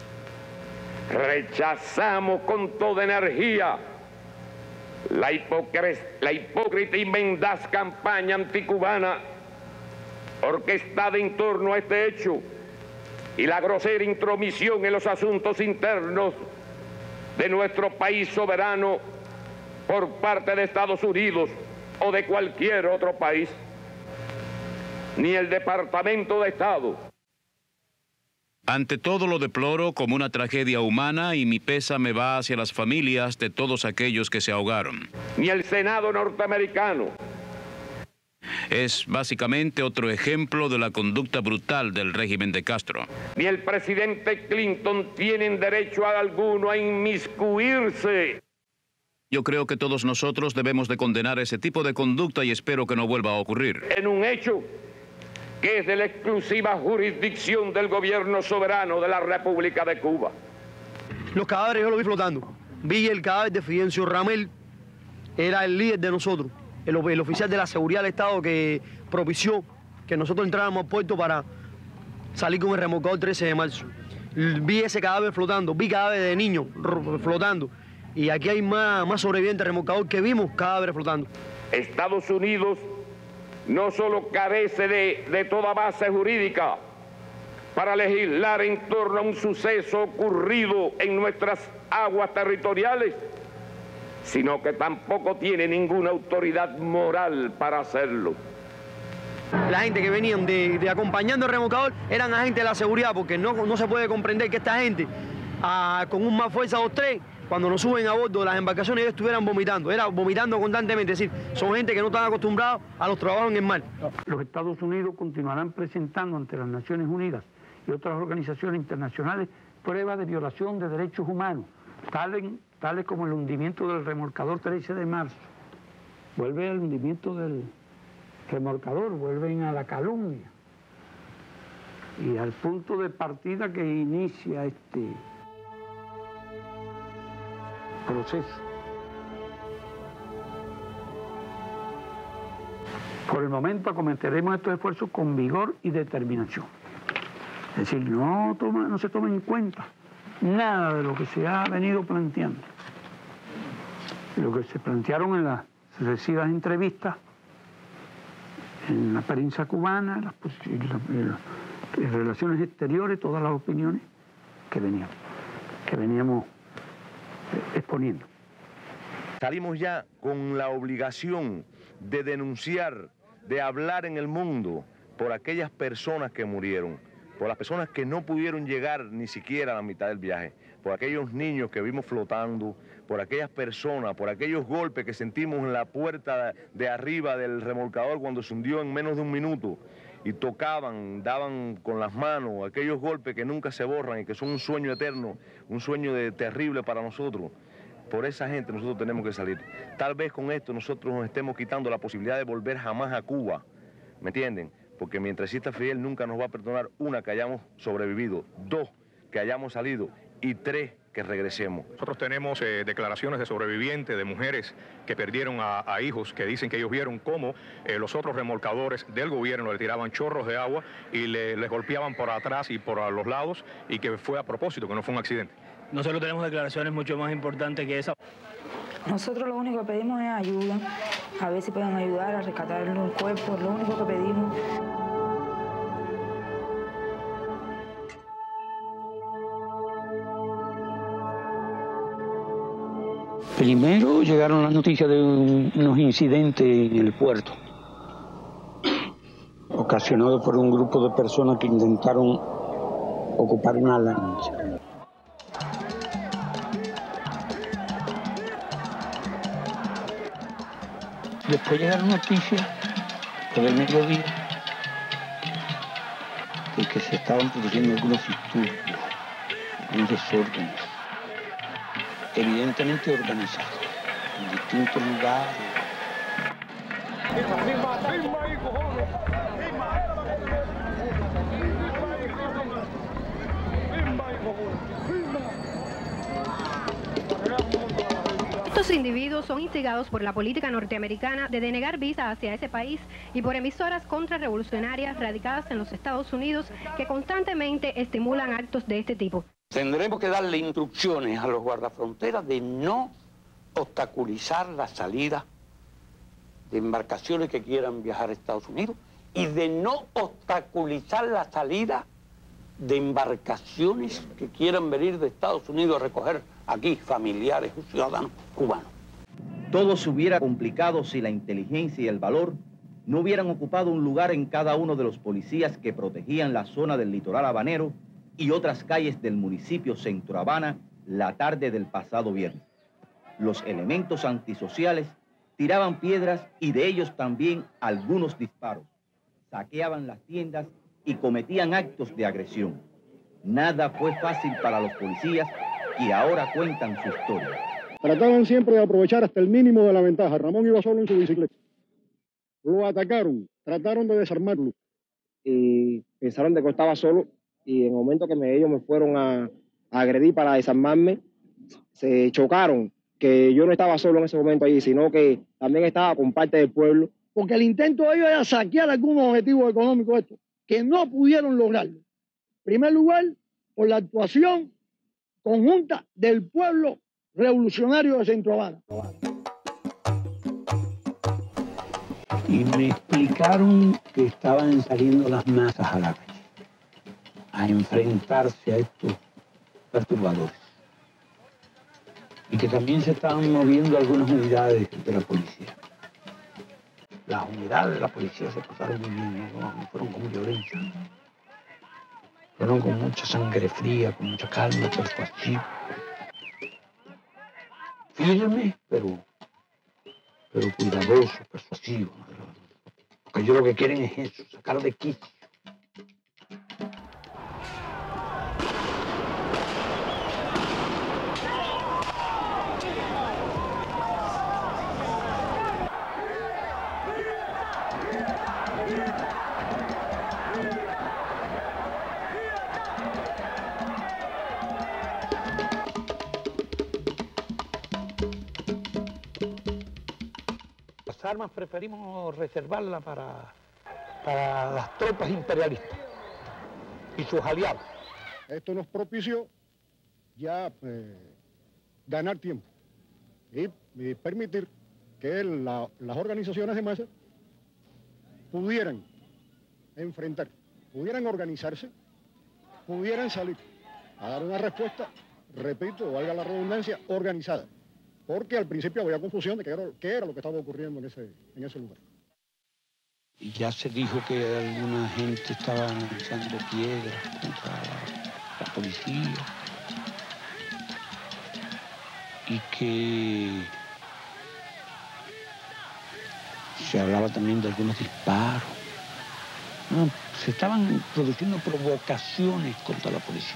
[SPEAKER 24] Rechazamos con toda energía la, la hipócrita y mendaz campaña anticubana orquestada en torno a este hecho y la grosera intromisión en los asuntos internos de nuestro país soberano por parte de Estados Unidos o de cualquier otro país, ni el Departamento de Estado.
[SPEAKER 4] Ante todo lo deploro como una tragedia humana y mi pésame va hacia las familias de todos aquellos que se ahogaron.
[SPEAKER 24] Ni el Senado norteamericano.
[SPEAKER 4] Es básicamente otro ejemplo de la conducta brutal del régimen de Castro.
[SPEAKER 24] Ni el presidente Clinton tienen derecho alguno a inmiscuirse.
[SPEAKER 4] Yo creo que todos nosotros debemos de condenar ese tipo de conducta y espero que no vuelva a ocurrir.
[SPEAKER 24] En un hecho que es de la exclusiva jurisdicción del gobierno soberano de la República de Cuba.
[SPEAKER 1] Los cadáveres yo los vi flotando. Vi el cadáver de Fidencio Ramel, era el líder de nosotros, el, el oficial de la seguridad del Estado que propició que nosotros entráramos al puerto para salir con el remolcador trece de marzo. Vi ese cadáver flotando, vi cadáveres de niños flotando. Y aquí hay más, más sobrevivientes remolcador que vimos cadáveres flotando.
[SPEAKER 24] Estados Unidos no solo carece de, de toda base jurídica para legislar en torno a un suceso ocurrido en nuestras aguas territoriales, sino que tampoco tiene ninguna autoridad moral para hacerlo.
[SPEAKER 1] La gente que venían de, de acompañando el remolcador eran agentes de la seguridad, porque no, no se puede comprender que esta gente, a, con un más fuerza dos tres, cuando nos suben a bordo de las embarcaciones, ellos estuvieran vomitando. Era vomitando constantemente, es decir, son gente que no están acostumbrados a los trabajos en el mar.
[SPEAKER 10] Los Estados Unidos continuarán presentando ante las Naciones Unidas y otras organizaciones internacionales pruebas de violación de derechos humanos, tales, tales como el hundimiento del remolcador trece de marzo. Vuelve al hundimiento del remolcador, vuelven a la calumnia y al punto de partida que inicia este proceso. Por el momento acometeremos estos esfuerzos con vigor y determinación. Es decir, no, toma, no se toma en cuenta nada de lo que se ha venido planteando. Lo que se plantearon en las sucesivas entrevistas, en la prensa cubana, en las, en las, en las, en relaciones exteriores, todas las opiniones que veníamos, que veníamos exponiendo.
[SPEAKER 11] Salimos ya con la obligación de denunciar, de hablar en el mundo por aquellas personas que murieron, por las personas que no pudieron llegar ni siquiera a la mitad del viaje, por aquellos niños que vimos flotando, por aquellas personas, por aquellos golpes que sentimos en la puerta de arriba del remolcador cuando se hundió en menos de un minuto y tocaban, daban con las manos, aquellos golpes que nunca se borran y que son un sueño eterno, un sueño de, terrible para nosotros. Por esa gente nosotros tenemos que salir. Tal vez con esto nosotros nos estemos quitando la posibilidad de volver jamás a Cuba, ¿me entienden? Porque mientras exista Fidel nunca nos va a perdonar, una, que hayamos sobrevivido, dos, que hayamos salido, y tres, que regresemos.
[SPEAKER 12] Nosotros tenemos eh, declaraciones de sobrevivientes, de mujeres que perdieron a, a hijos, que dicen que ellos vieron cómo eh, los otros remolcadores del gobierno le tiraban chorros de agua y le, les golpeaban por atrás y por a los lados, y que fue a propósito, que no fue un accidente.
[SPEAKER 13] Nosotros tenemos declaraciones mucho más importantes que esa.
[SPEAKER 23] Nosotros lo único que pedimos es ayuda, a ver si pueden ayudar a rescatar los cuerpos, lo único que pedimos.
[SPEAKER 10] Primero llegaron las noticias de un, unos incidentes en el puerto, ocasionados por un grupo de personas que intentaron ocupar una lancha. Después llegaron noticias por el mediodía de que se estaban produciendo algunos disturbios, algunos desórdenes, evidentemente organizados, en distintos lugares.
[SPEAKER 14] Estos individuos son instigados por la política norteamericana de denegar visa hacia ese país y por emisoras contrarrevolucionarias radicadas en los Estados Unidos que constantemente estimulan actos de este tipo.
[SPEAKER 10] Tendremos que darle instrucciones a los guardafronteras de no obstaculizar la salida de embarcaciones que quieran viajar a Estados Unidos y de no obstaculizar la salida de embarcaciones que quieran venir de Estados Unidos a recoger aquí familiares o ciudadanos cubanos.
[SPEAKER 25] Todo se hubiera complicado si la inteligencia y el valor no hubieran ocupado un lugar en cada uno de los policías que protegían la zona del litoral habanero y otras calles del municipio Centro Habana la tarde del pasado viernes. Los elementos antisociales tiraban piedras y de ellos también algunos disparos. Saqueaban las tiendas y cometían actos de agresión. Nada fue fácil para los policías y ahora cuentan su historia.
[SPEAKER 26] Trataban siempre de aprovechar hasta el mínimo de la ventaja. Ramón iba solo en su bicicleta. Lo atacaron, trataron de desarmarlo.
[SPEAKER 27] Y pensaron de que estaba solo y en el momento que me, ellos me fueron a, a agredir para desarmarme, se chocaron, que yo no estaba solo en ese momento allí, sino que también estaba con parte del pueblo.
[SPEAKER 26] Porque el intento de ellos era saquear algunos objetivos económicos estos, que no pudieron lograrlo. En primer lugar, por la actuación conjunta del pueblo revolucionario de Centro Habana.
[SPEAKER 10] Y me explicaron que estaban saliendo las masas a la calle a enfrentarse a estos perturbadores. Y que también se estaban moviendo algunas unidades de la policía. las unidades de la policía se portaron muy bien, no, no fueron con violencia. Fueron con mucha sangre fría, con mucha calma, persuasiva. Firme, pero, pero cuidadoso, persuasivo. Porque ellos lo que quieren es eso, sacar de quicio. Las armas preferimos reservarlas para, para las tropas imperialistas y sus aliados.
[SPEAKER 2] Esto nos propició ya eh, ganar tiempo y, y permitir que la, las organizaciones de masa pudieran enfrentar, pudieran organizarse, pudieran salir a dar una respuesta, repito, valga la redundancia, organizada. Porque al principio había confusión de qué era, qué era lo que estaba ocurriendo en ese, en ese lugar.
[SPEAKER 10] Y ya se dijo que alguna gente estaba lanzando piedras contra la, la policía y que se hablaba también de algunos disparos. No, se estaban produciendo provocaciones contra la policía.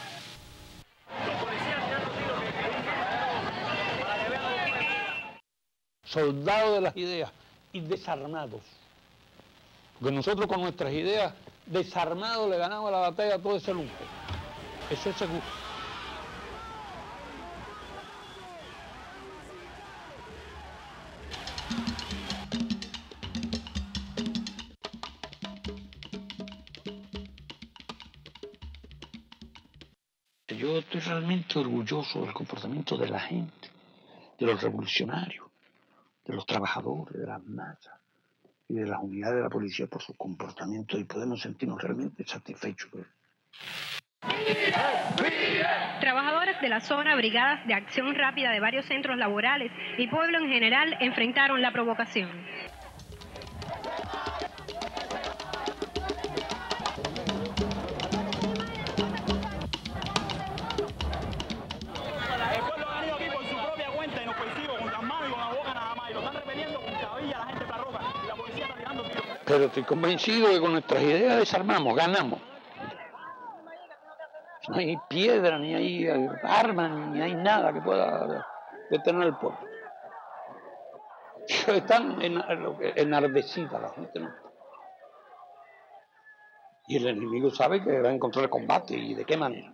[SPEAKER 10] Soldados de las ideas y desarmados. Porque nosotros con nuestras ideas, desarmados, le ganamos la batalla a todo ese lujo. Eso es seguro. Yo estoy realmente orgulloso del comportamiento de la gente, de los revolucionarios, de los trabajadores, de las masas y de las unidades de la policía por su comportamiento, y podemos sentirnos realmente satisfechos.
[SPEAKER 14] Trabajadores de la zona, brigadas de acción rápida de varios centros laborales y pueblo en general enfrentaron la provocación.
[SPEAKER 10] Pero estoy convencido que con nuestras ideas desarmamos, ganamos. No hay piedra, ni hay armas, ni hay nada que pueda detener el pueblo. Están enardecida la gente, ¿no? Y el enemigo sabe que va a encontrar el combate, y de qué manera.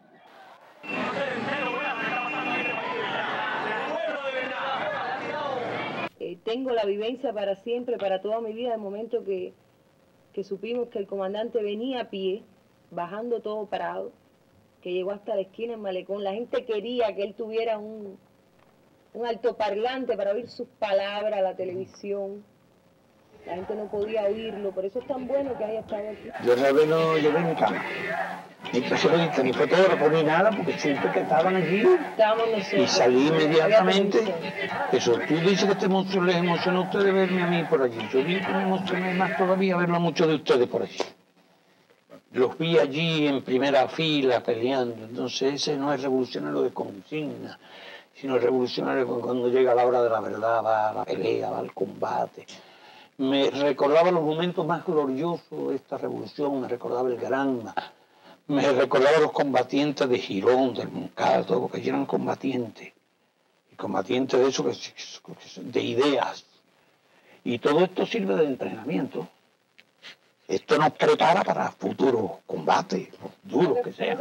[SPEAKER 5] Tengo la vivencia para siempre, para toda mi vida, el momento que, que supimos que el comandante venía a pie, bajando todo parado, que llegó hasta la esquina en Malecón. La gente quería que él tuviera un, un altoparlante para oír sus palabras, la televisión. La gente no podía oírlo, por eso es tan bueno que haya estado aquí.
[SPEAKER 10] Yo no lo llevé en mi cama. Ni periodista, ni fotógrafo, ni nada, porque supe que estaban allí.
[SPEAKER 5] Estábamos nosotros.
[SPEAKER 10] Y salí inmediatamente. Eso, tú dices que te emocionó, les emocionó a ustedes verme a mí por allí. Yo vi que me emocioné más todavía verlo a muchos de ustedes por allí. Los vi allí en primera fila peleando. Entonces ese no es revolucionario de consigna, sino el revolucionario cuando llega la hora de la verdad, va a la pelea, va al combate. Me recordaba los momentos más gloriosos de esta revolución, me recordaba el Granma, me recordaba los combatientes de Girón, del Moncada, todo, porque eran combatientes, y combatientes de eso, de ideas. Y todo esto sirve de entrenamiento. Esto nos prepara para futuros combates, duros que sean.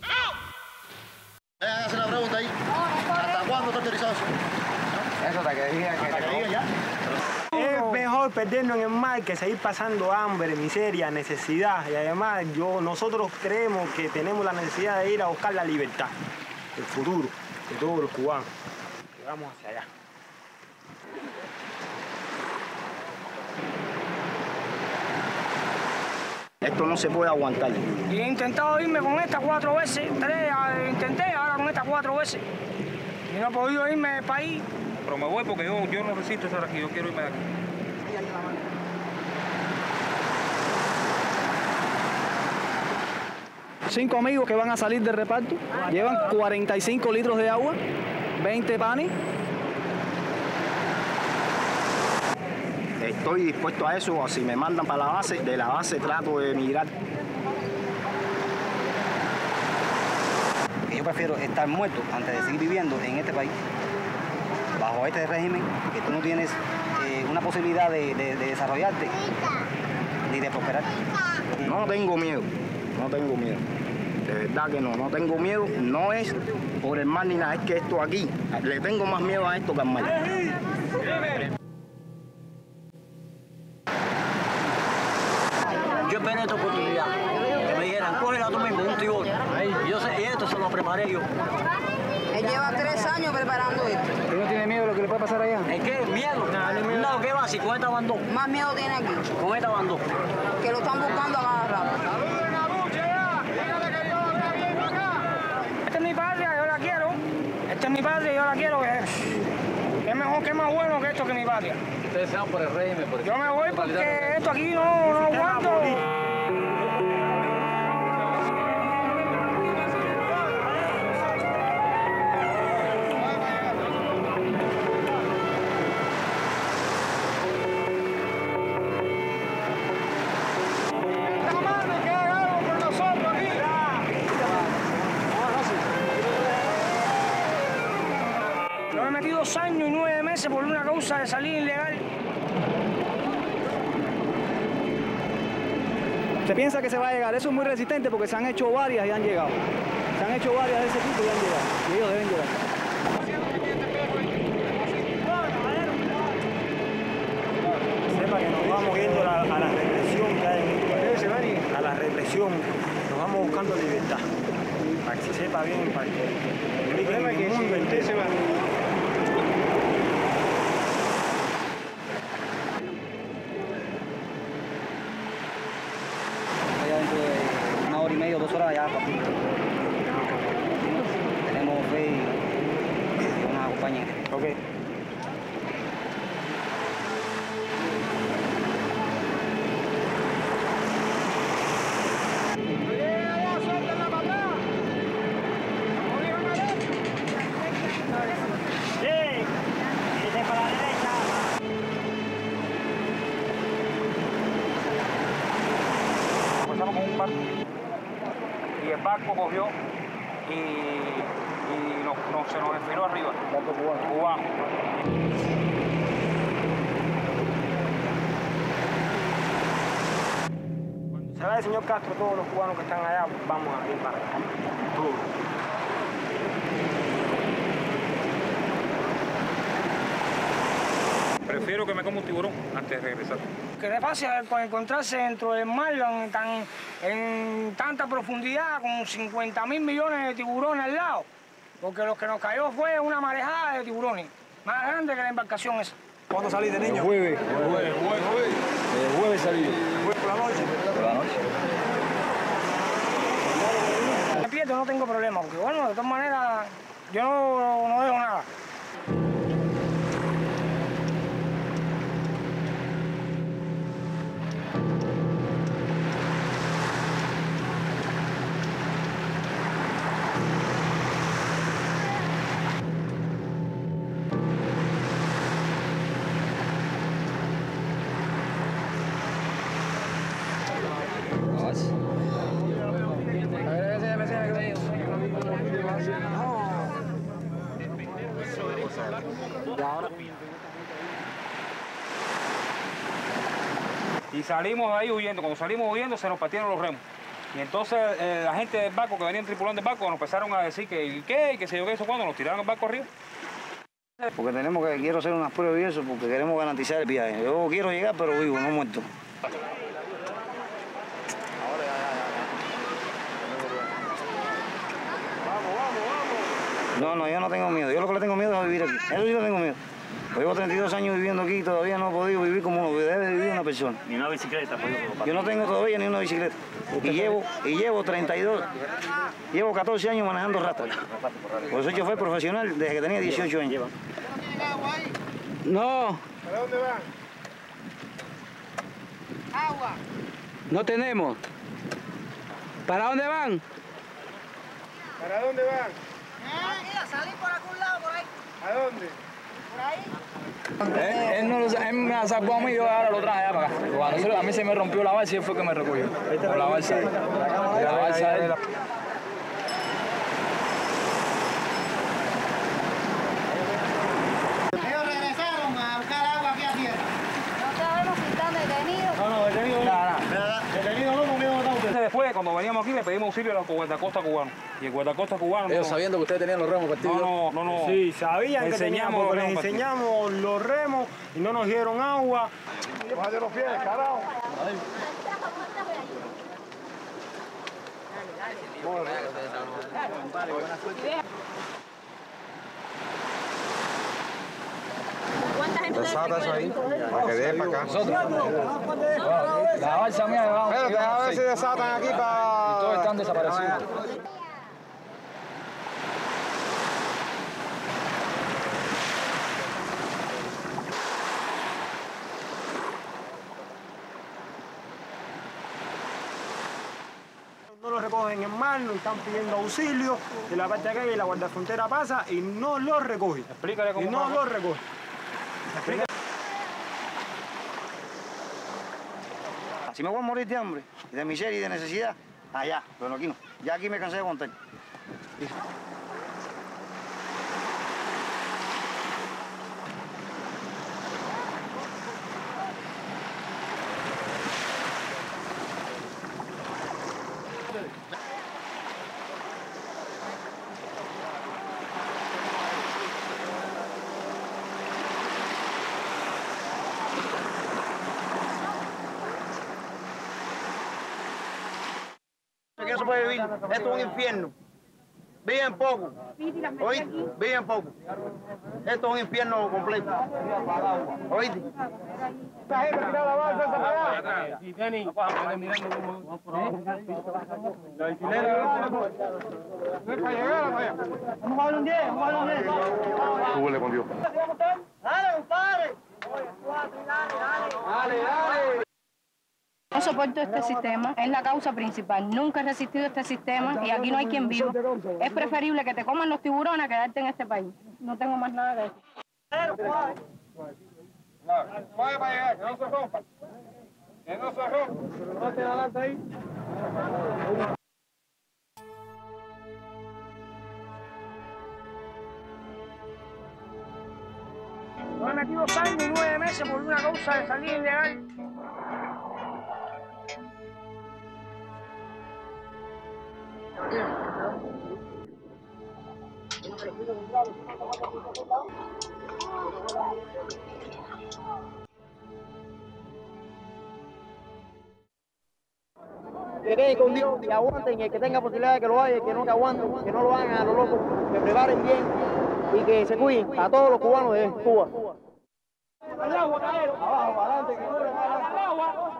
[SPEAKER 3] Hágase la pregunta ahí. ¿Hasta cuándo está autorizado eso? Eso hasta que digan que, que digan ya.
[SPEAKER 7] Es mejor perdernos en el mar que seguir pasando hambre, miseria, necesidad. Y además yo, nosotros creemos que tenemos la necesidad de ir a buscar la libertad, el futuro de todos los cubanos. Y vamos hacia allá.
[SPEAKER 3] Esto no se puede aguantar.
[SPEAKER 7] Y he intentado irme con esta cuatro veces, tres, intenté ahora con esta cuatro veces. Y no he podido irme del país.
[SPEAKER 8] Pero me voy porque yo, yo no resisto estar aquí, yo quiero irme de aquí. cinco amigos que van a salir de reparto. Llevan cuarenta y cinco litros de agua, veinte panes.
[SPEAKER 27] Estoy dispuesto a eso, si me mandan para la base, de la base trato de emigrar.
[SPEAKER 9] Yo prefiero estar muerto antes de seguir viviendo en este país, bajo este régimen, que tú no tienes eh, una posibilidad de, de, de desarrollarte ni de prosperar.
[SPEAKER 27] No tengo miedo, no tengo miedo. De verdad que no, no tengo miedo. No es por el mal ni nada, es que esto aquí, le tengo más miedo a esto que al mal.
[SPEAKER 15] Yo esperé esta oportunidad, que me dijeran, cógela tú mismo, un tibón. Y yo sé, y esto se lo preparé yo.
[SPEAKER 16] Él lleva tres años preparando esto.
[SPEAKER 8] ¿Usted no tiene miedo de lo que le puede pasar allá?
[SPEAKER 15] ¿Es qué? ¿Miedo? No, ¿qué va? Si con esta van dos.
[SPEAKER 16] Más miedo tiene aquí.
[SPEAKER 15] Con esta van dos.
[SPEAKER 16] Que lo están buscando a cada rato.
[SPEAKER 7] Esta es mi patria, yo la quiero. Esta es mi patria, yo la quiero. Es mejor, que es más bueno que esto que mi patria.
[SPEAKER 17] Ustedes se van por el régimen, por el...
[SPEAKER 7] Yo me voy porque esto aquí no, no aguanto. Yo me metí dos años y nueve meses por una causa de salir ilegal.
[SPEAKER 8] ¿Usted piensa que se va a llegar? Eso es muy resistente porque se han hecho varias y han llegado. Se han hecho varias de ese tipo y han llegado. Y ellos deben llegar.
[SPEAKER 27] Sepa que nos vamos yendo a la, a la represión que hay en este país. A la represión. Nos vamos buscando libertad. Para que se sepa bien, para que expliquen el mundo entero.
[SPEAKER 9] Una hora y media, dos horas allá, papi. Tenemos fe y que nos acompañen.
[SPEAKER 27] Okay. Pasamos con un barco y el barco cogió y, y nos, nos, se nos enfiló arriba. Barco cubano. Cubano. Cuando se va el señor Castro, todos los cubanos que están allá vamos a ir para acá. Todos. Prefiero que me coma un tiburón antes de regresar.
[SPEAKER 7] Que no es fácil encontrarse dentro del mar en, tan, en tanta profundidad con cincuenta mil millones de tiburones al lado. Porque lo que nos cayó fue una marejada de tiburones, más grande que la embarcación esa.
[SPEAKER 8] ¿Cuándo saliste, niño?
[SPEAKER 27] El jueves. El jueves, el jueves. El jueves salí.
[SPEAKER 8] ¿El jueves por la noche?
[SPEAKER 27] Por la noche.
[SPEAKER 7] Me pierdo, no tengo problema, porque bueno, de todas maneras, yo no, no dejo nada.
[SPEAKER 27] Y salimos de ahí huyendo. Cuando salimos huyendo se nos partieron los remos. Y entonces eh, la gente del barco que venían tripulando el barco nos empezaron a decir que qué, y que se yo qué, eso cuando nos tiraron el barco arriba.
[SPEAKER 9] Porque tenemos que, quiero hacer unas pruebas y eso, porque queremos garantizar el viaje. Yo quiero llegar, pero vivo, no muerto. No, no, yo no tengo miedo. Yo lo que le tengo miedo es a vivir aquí. Eso sí lo tengo miedo. Yo llevo treinta y dos años viviendo aquí y todavía no he podido vivir como debe vivir una persona.
[SPEAKER 15] Ni una bicicleta, pues.
[SPEAKER 9] Yo no tengo todavía ni una bicicleta. Y llevo, y llevo treinta y dos, llevo catorce años manejando rastras. Por soy chofer profesional desde que tenía dieciocho años.
[SPEAKER 8] No.
[SPEAKER 16] ¿Para dónde van? Agua.
[SPEAKER 8] No tenemos. ¿Para dónde van?
[SPEAKER 4] ¿Para dónde van?
[SPEAKER 16] Aquí, a salir por algún lado, por ahí.
[SPEAKER 4] ¿A dónde?
[SPEAKER 16] Por ahí.
[SPEAKER 13] Él, él, no lo, él me la sacó a mí y yo ahora lo traje allá para acá. Cuando se- a mí se me rompió la balsa y él fue que me recogió. Con la balsa. La balsa de él.
[SPEAKER 16] Ellos regresaron a buscar agua aquí a tierra. No sabemos si están detenidos.
[SPEAKER 7] No, no, detenido no.
[SPEAKER 13] Nada, nada.
[SPEAKER 7] Detenido no, conmigo no están ustedes.
[SPEAKER 13] Después, cuando veníamos aquí, le pedimos auxilio a los guardacosta cubanos. Y el guardacosta cubano...
[SPEAKER 17] Ellos sabiendo que ustedes tenían los remos partidos.
[SPEAKER 13] No, no, no.
[SPEAKER 7] Sí, sabían que teníamos, porque les
[SPEAKER 13] los remos
[SPEAKER 7] enseñamos los remos y no nos dieron agua.
[SPEAKER 4] Bájate los pies, carajo.
[SPEAKER 16] ¿Cuánta gente
[SPEAKER 4] Desata eso ahí, para que den para acá.
[SPEAKER 13] La balsa mía debajo.
[SPEAKER 4] Espérate, a ver si desatan aquí para...
[SPEAKER 13] Todos están desaparecidos.
[SPEAKER 7] No los recogen en mar, nos están pidiendo auxilio de la parte de acá y la guardia frontera pasa y no los recoge.
[SPEAKER 13] Explícale cómo
[SPEAKER 7] Y no
[SPEAKER 13] pasa.
[SPEAKER 7] los recoge.
[SPEAKER 15] Si me voy a morir de hambre, y de miseria y de necesidad, allá, pero aquí no. Ya aquí me cansé de aguantar.
[SPEAKER 1] Aquí no se puede vivir. Esto es un infierno. Viven poco. ¿Oíste? Viven poco. Esto es un infierno completo. ¿Oíste?
[SPEAKER 4] Esta gente tira la balsa esa para allá. La alquilera. No es para llegar para allá.
[SPEAKER 16] Vamos a darle un diez, vamos a darle un diez.
[SPEAKER 11] Súbele con Dios.
[SPEAKER 16] Dale, compadre. Dale, dale.
[SPEAKER 6] No soporto este sistema, es la causa principal. Nunca he resistido este sistema y aquí no hay quien viva. Es preferible que te coman los tiburones a quedarte en este país. No tengo más nada que decir.
[SPEAKER 4] Vaya para llegar, que no se rompa. Que no se rompa. No te adelante ahí.
[SPEAKER 16] Me he metido dos años y nueve meses por una causa de salir ilegal.
[SPEAKER 1] Que queden con Dios y aguanten, el que tenga posibilidad de que lo haga, el que no que aguanten, que no lo hagan a lo loco, que preparen bien y que se cuiden a todos los cubanos de Cuba. Abajo, adelante, que corre más agua.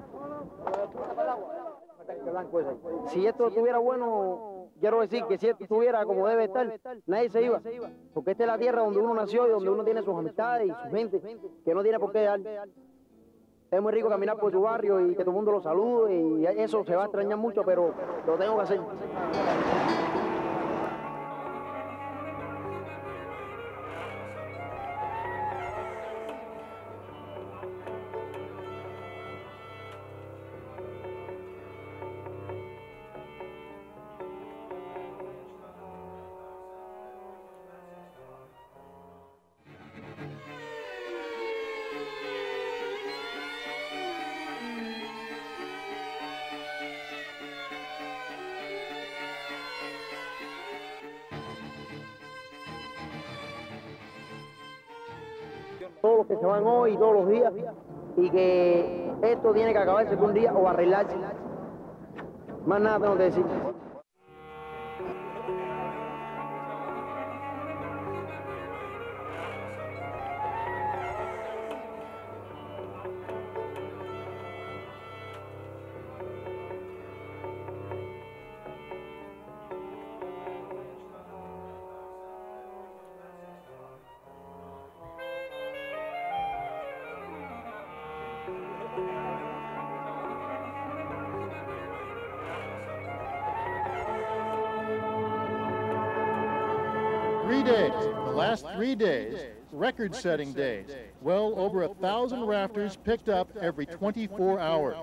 [SPEAKER 1] Si esto estuviera bueno, quiero decir que si esto estuviera como debe estar, nadie se iba. Porque esta es la tierra donde uno nació y donde uno tiene sus amistades y su gente, que no tiene por qué dar. Es muy rico caminar por tu barrio y que todo el mundo lo salude y eso se va a extrañar mucho, pero lo tengo que hacer. Todos los que se van hoy y todos los días, y que esto tiene que acabarse con un día o arreglarse. Más nada tengo que decir.
[SPEAKER 12] Three days, the last three days, record-setting days. Well over a thousand rafters picked up every twenty-four hours.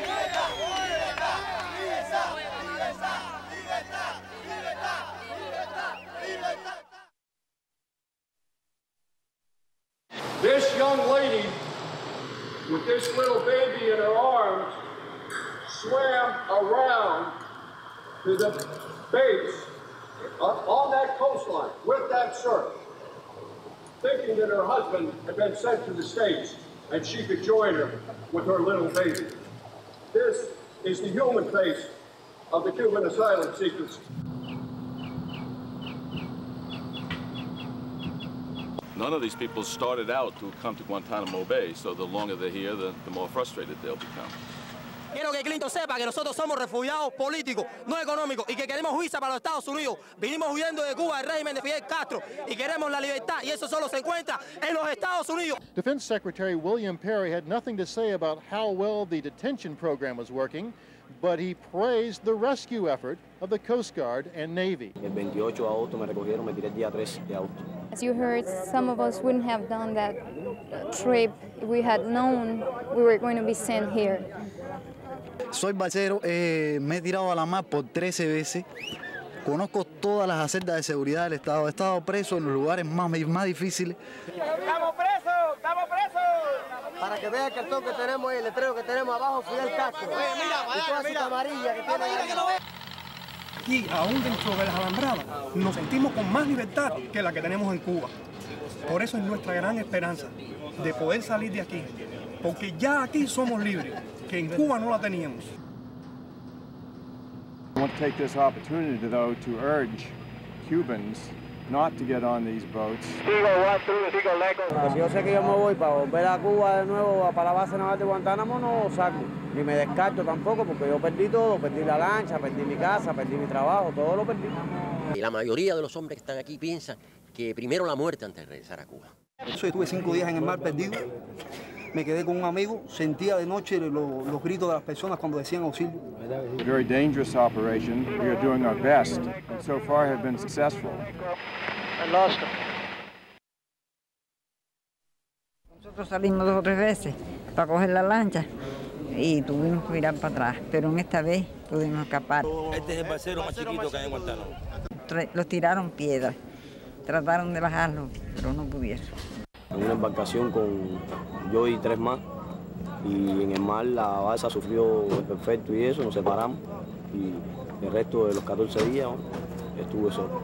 [SPEAKER 4] This young lady, with this little baby in her arms, swam around to the base uh, on that coastline with that surf, thinking that her husband had been sent to the States and she could join her with her little baby. This is the human face of the Cuban asylum seekers.
[SPEAKER 18] None of these people started out to come to Guantanamo Bay, so the longer they're here, the, the more frustrated they'll become.
[SPEAKER 15] Quiero que Clinton sepa que nosotros somos refugiados políticos, no económicos, y que queremos visa para los Estados Unidos. Vinimos huyendo de Cuba, el régimen de Fidel Castro, y queremos la libertad, y eso solo se encuentra en los Estados Unidos.
[SPEAKER 12] Defense Secretary William Perry had nothing to say about how well the detention program was working, but he praised the rescue effort of the Coast Guard and Navy.
[SPEAKER 19] El veintiocho de agosto me recogieron, me tiré el día tres de agosto.
[SPEAKER 20] As you heard, some of us wouldn't have done that trip if we had known we were going to be sent here.
[SPEAKER 21] Soy balsero, eh, me he tirado a la mar por trece veces. Conozco todas las acerdas de seguridad del Estado. He estado preso en los lugares más, más difíciles.
[SPEAKER 16] ¡Estamos presos! ¡Estamos presos!
[SPEAKER 15] Para que vean el cartón que tenemos y el letrero que tenemos abajo, Fidel Castro.
[SPEAKER 16] Oye, mira,
[SPEAKER 15] y toda
[SPEAKER 16] mira,
[SPEAKER 15] esa amarilla que tiene ahí.
[SPEAKER 22] Aquí, aún dentro de las alambradas, nos sentimos con más libertad que la que tenemos en Cuba. Por eso es nuestra gran esperanza de poder salir de aquí, porque ya aquí somos libres, que en Cuba no la teníamos.
[SPEAKER 12] I want to take this opportunity, though, to urge Cubans not to get on these boats.
[SPEAKER 7] Si yo sé que yo me voy para volver a Cuba de nuevo, para la base naval de Guantánamo, no saco, ni me descarto tampoco, porque yo perdí todo, perdí la lancha, perdí mi casa, perdí mi trabajo, todo lo perdí.
[SPEAKER 15] Y la mayoría de los hombres que están aquí piensan que primero la muerte antes de regresar a Cuba.
[SPEAKER 24] Yo estuve cinco días en el mar perdido, me quedé con un amigo, sentía de noche los, los gritos de las personas cuando decían auxilio.
[SPEAKER 12] A very dangerous operation. We are doing our best, and so far have been successful.
[SPEAKER 16] I lost him.
[SPEAKER 28] Nosotros salimos dos o tres veces para coger la lancha y tuvimos que mirar para atrás, pero en esta vez pudimos escapar.
[SPEAKER 29] Este es el balsero más chiquito que hay en Guantánamo.
[SPEAKER 28] Los tiraron piedras, trataron de bajarlo, pero no pudieron.
[SPEAKER 19] En una embarcación con yo y tres más, y en el mar la balsa sufrió perfecto y eso, nos separamos, y el resto de los catorce días estuve solo.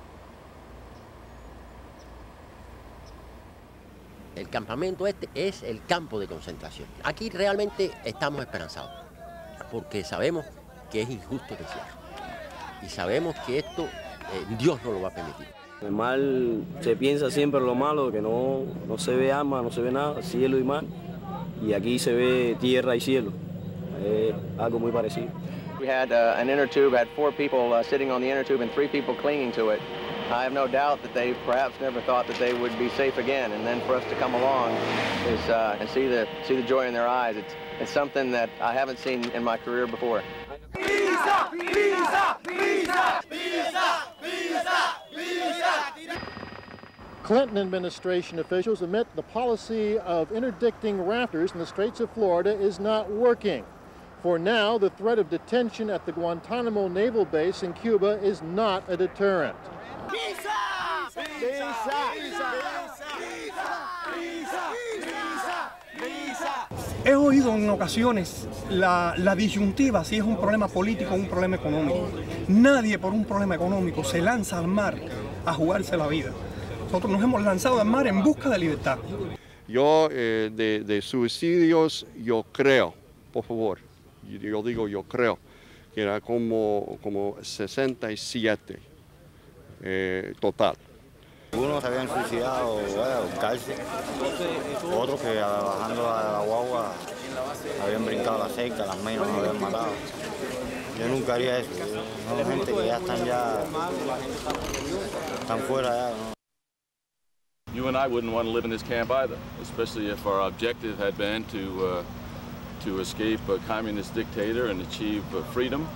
[SPEAKER 15] El campamento este es el campo de concentración. Aquí realmente estamos esperanzados, porque sabemos que es injusto que cierre. Y sabemos que esto eh, Dios no lo va a permitir.
[SPEAKER 19] En el mar se piensa siempre lo malo, que no, no se ve arma, no se ve nada, cielo y mar. Y aquí se ve tierra y cielo. Es algo muy parecido.
[SPEAKER 30] We had uh, an inner tube, had four people uh, sitting on the inner tube and three people clinging to it. I have no doubt that they perhaps never thought that they would be safe again, and then for us to come along is, uh, and see the, see the joy in their eyes, it's, it's something that I haven't seen in my career before.
[SPEAKER 16] Visa! Visa! Visa! Visa! Visa! Visa!
[SPEAKER 12] Clinton administration officials admit the policy of interdicting rafters in the Straits of Florida is not working. For now, the threat of detention at the Guantanamo Naval Base in Cuba is not a deterrent.
[SPEAKER 16] Visa! Visa! Visa! Visa! Visa! Visa!
[SPEAKER 22] He oído en ocasiones la, la disyuntiva si es un problema político o un problema económico. Nadie por un problema económico se lanza al mar a jugarse la vida. Nosotros nos hemos lanzado al mar en busca de libertad.
[SPEAKER 2] Yo eh, de, de suicidios, yo creo, por favor, yo digo yo creo, que era como, como sesenta y siete eh, total.
[SPEAKER 31] Unos se habían suicidado, bueno, en cárcel. Otros que bajando a la guagua habían brincado la cerca, las minas nos habían matado. Yo nunca haría eso. Hay gente que ya están ya, están fuera ya, ¿no?
[SPEAKER 18] You and I wouldn't want to live in this camp either, especially if our objective had been to, uh, to escape a communist dictator and achieve uh, freedom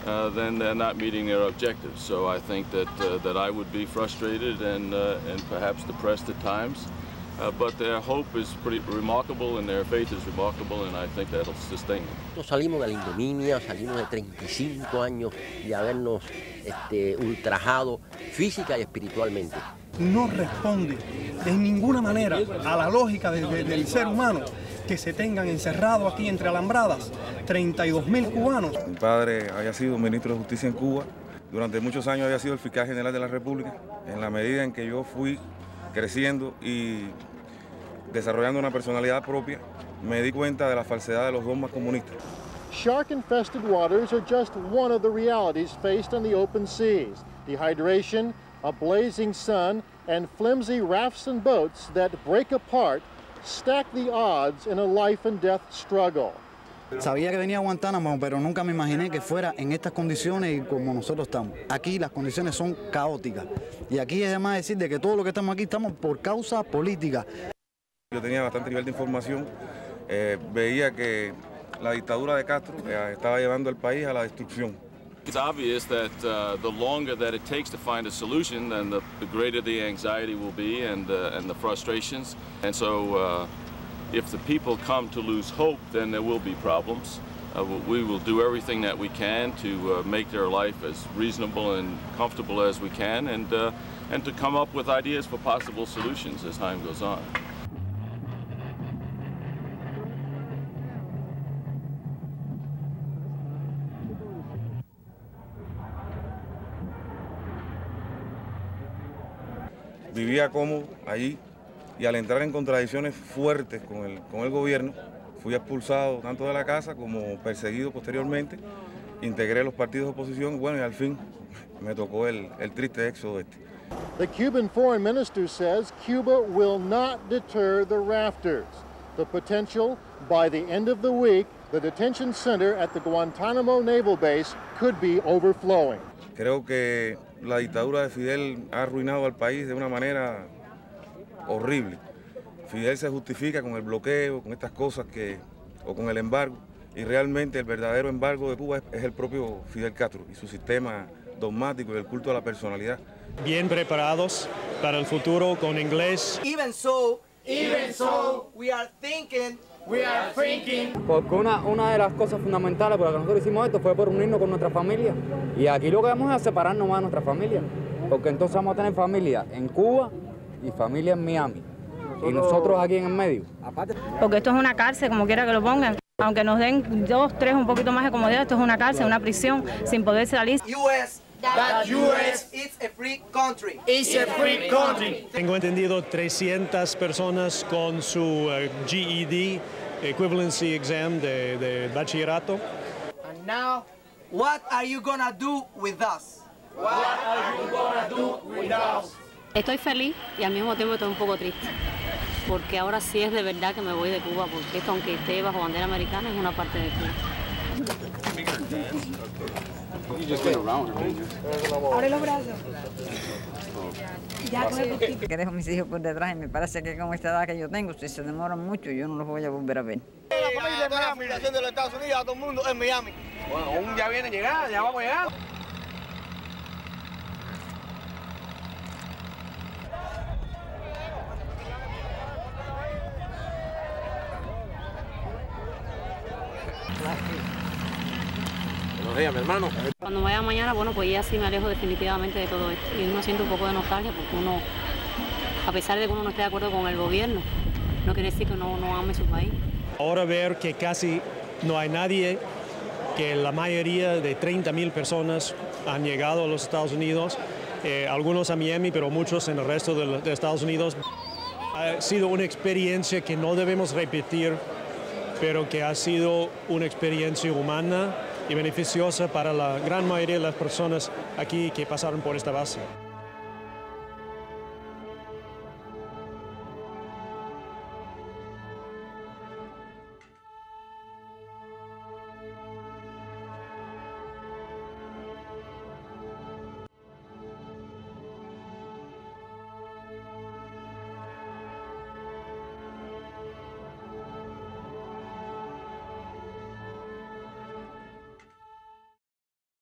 [SPEAKER 18] uh, then they're not meeting their objectives. So I think that uh, that I would be frustrated and uh, and perhaps depressed at times. Uh, but their hope is pretty remarkable and their faith is remarkable, and I think that'll sustain them.
[SPEAKER 15] Nos salimos de la ignominia, salimos de treinta y cinco años de habernos este, ultrajado física y espiritualmente.
[SPEAKER 22] No responde de ninguna manera a la lógica de, de, del ser humano que se tengan encerrados aquí entre alambradas treinta y dos mil cubanos.
[SPEAKER 3] Mi padre había sido ministro de Justicia en Cuba, durante muchos años había sido el fiscal general de la República. En la medida en que yo fui creciendo y desarrollando una personalidad propia, me di cuenta de la falsedad de los dogmas comunistas.
[SPEAKER 12] Shark-infested waters are just one of the realities faced on the open seas. Dehydration, a blazing sun, and flimsy rafts and boats that break apart stack the odds in a life and death struggle.
[SPEAKER 21] Sabía que venía a Guantánamo, pero nunca me imaginé que fuera en estas condiciones y como nosotros estamos. Aquí las condiciones son caóticas. Y aquí es además decir de que todo lo que estamos aquí estamos por causa política.
[SPEAKER 3] Yo tenía bastante nivel de información. Eh, veía que la dictadura de Castro eh, estaba llevando al país a la destrucción.
[SPEAKER 18] It's obvious that uh, the longer that it takes to find a solution, then the, the greater the anxiety will be and, uh, and the frustrations. And so uh, if the people come to lose hope, then there will be problems. Uh, we will do everything that we can to uh, make their life as reasonable and comfortable as we can, and, uh, and to come up with ideas for possible solutions as time goes on.
[SPEAKER 3] Vivía cómodo allí y al entrar en contradicciones fuertes con el, con el gobierno, fui expulsado tanto de la casa como perseguido posteriormente. Integré los partidos de oposición, bueno, y al fin me tocó el, el triste éxodo este.
[SPEAKER 12] The Cuban foreign minister says Cuba will not deter the rafters. The potential, by the end of the week, the detention center at the Guantanamo Naval Base could be overflowing.
[SPEAKER 3] Creo que la dictadura de Fidel ha arruinado al país de una manera horrible. Fidel se justifica con el bloqueo, con estas cosas que, o con el embargo, y realmente el verdadero embargo de Cuba es, es el propio Fidel Castro y su sistema dogmático y el culto a la personalidad.
[SPEAKER 5] Bien preparados para el futuro con inglés.
[SPEAKER 16] Even so, even so, we are thinking, we are thinking.
[SPEAKER 8] Porque una, una de las cosas fundamentales por las que nosotros hicimos esto fue por unirnos con nuestra familia. Y aquí lo que vamos es separarnos más de nuestra familia. Porque entonces vamos a tener familia en Cuba y familia en Miami. Y nosotros aquí en el medio.
[SPEAKER 6] Porque esto es una cárcel, como quiera que lo pongan. Aunque nos den dos, tres, un poquito más de comodidad, esto es una cárcel, una prisión, sin poder salir.
[SPEAKER 16] U S, that U S is a free country. It's a free country.
[SPEAKER 5] Tengo entendido trescientas personas con su uh, G E D, Equivalency Exam de, de bachillerato.
[SPEAKER 16] And now, what are you gonna do with us? What are you gonna do with us?
[SPEAKER 9] Estoy feliz y al mismo tiempo estoy un poco triste, porque ahora sí es de verdad que me voy de Cuba, porque esto, aunque esté bajo bandera americana, es una parte de Cuba.
[SPEAKER 28] Abre los brazos. Ya, que dejo mis hijos por detrás y me parece que con esta edad que yo tengo, si se demoran mucho, yo no los voy a volver a ver.
[SPEAKER 16] La familia de la migración de los Estados Unidos a todo el mundo en Miami.
[SPEAKER 10] Bueno, aún ya viene a llegar, ya vamos a llegar.
[SPEAKER 3] Buenos días, mi hermano.
[SPEAKER 9] Cuando vaya mañana, bueno, pues ya sí me alejo definitivamente de todo esto. Y uno siente un poco de nostalgia porque uno, a pesar de que uno no esté de acuerdo con el gobierno, no quiere decir que uno no ame su país.
[SPEAKER 5] Ahora ver que casi no hay nadie, que la mayoría de treinta mil personas han llegado a los Estados Unidos, eh, algunos a Miami, pero muchos en el resto de, de Estados Unidos. Ha sido una experiencia que no debemos repetir, pero que ha sido una experiencia humana y beneficiosa para la gran mayoría de las personas aquí que pasaron por esta base.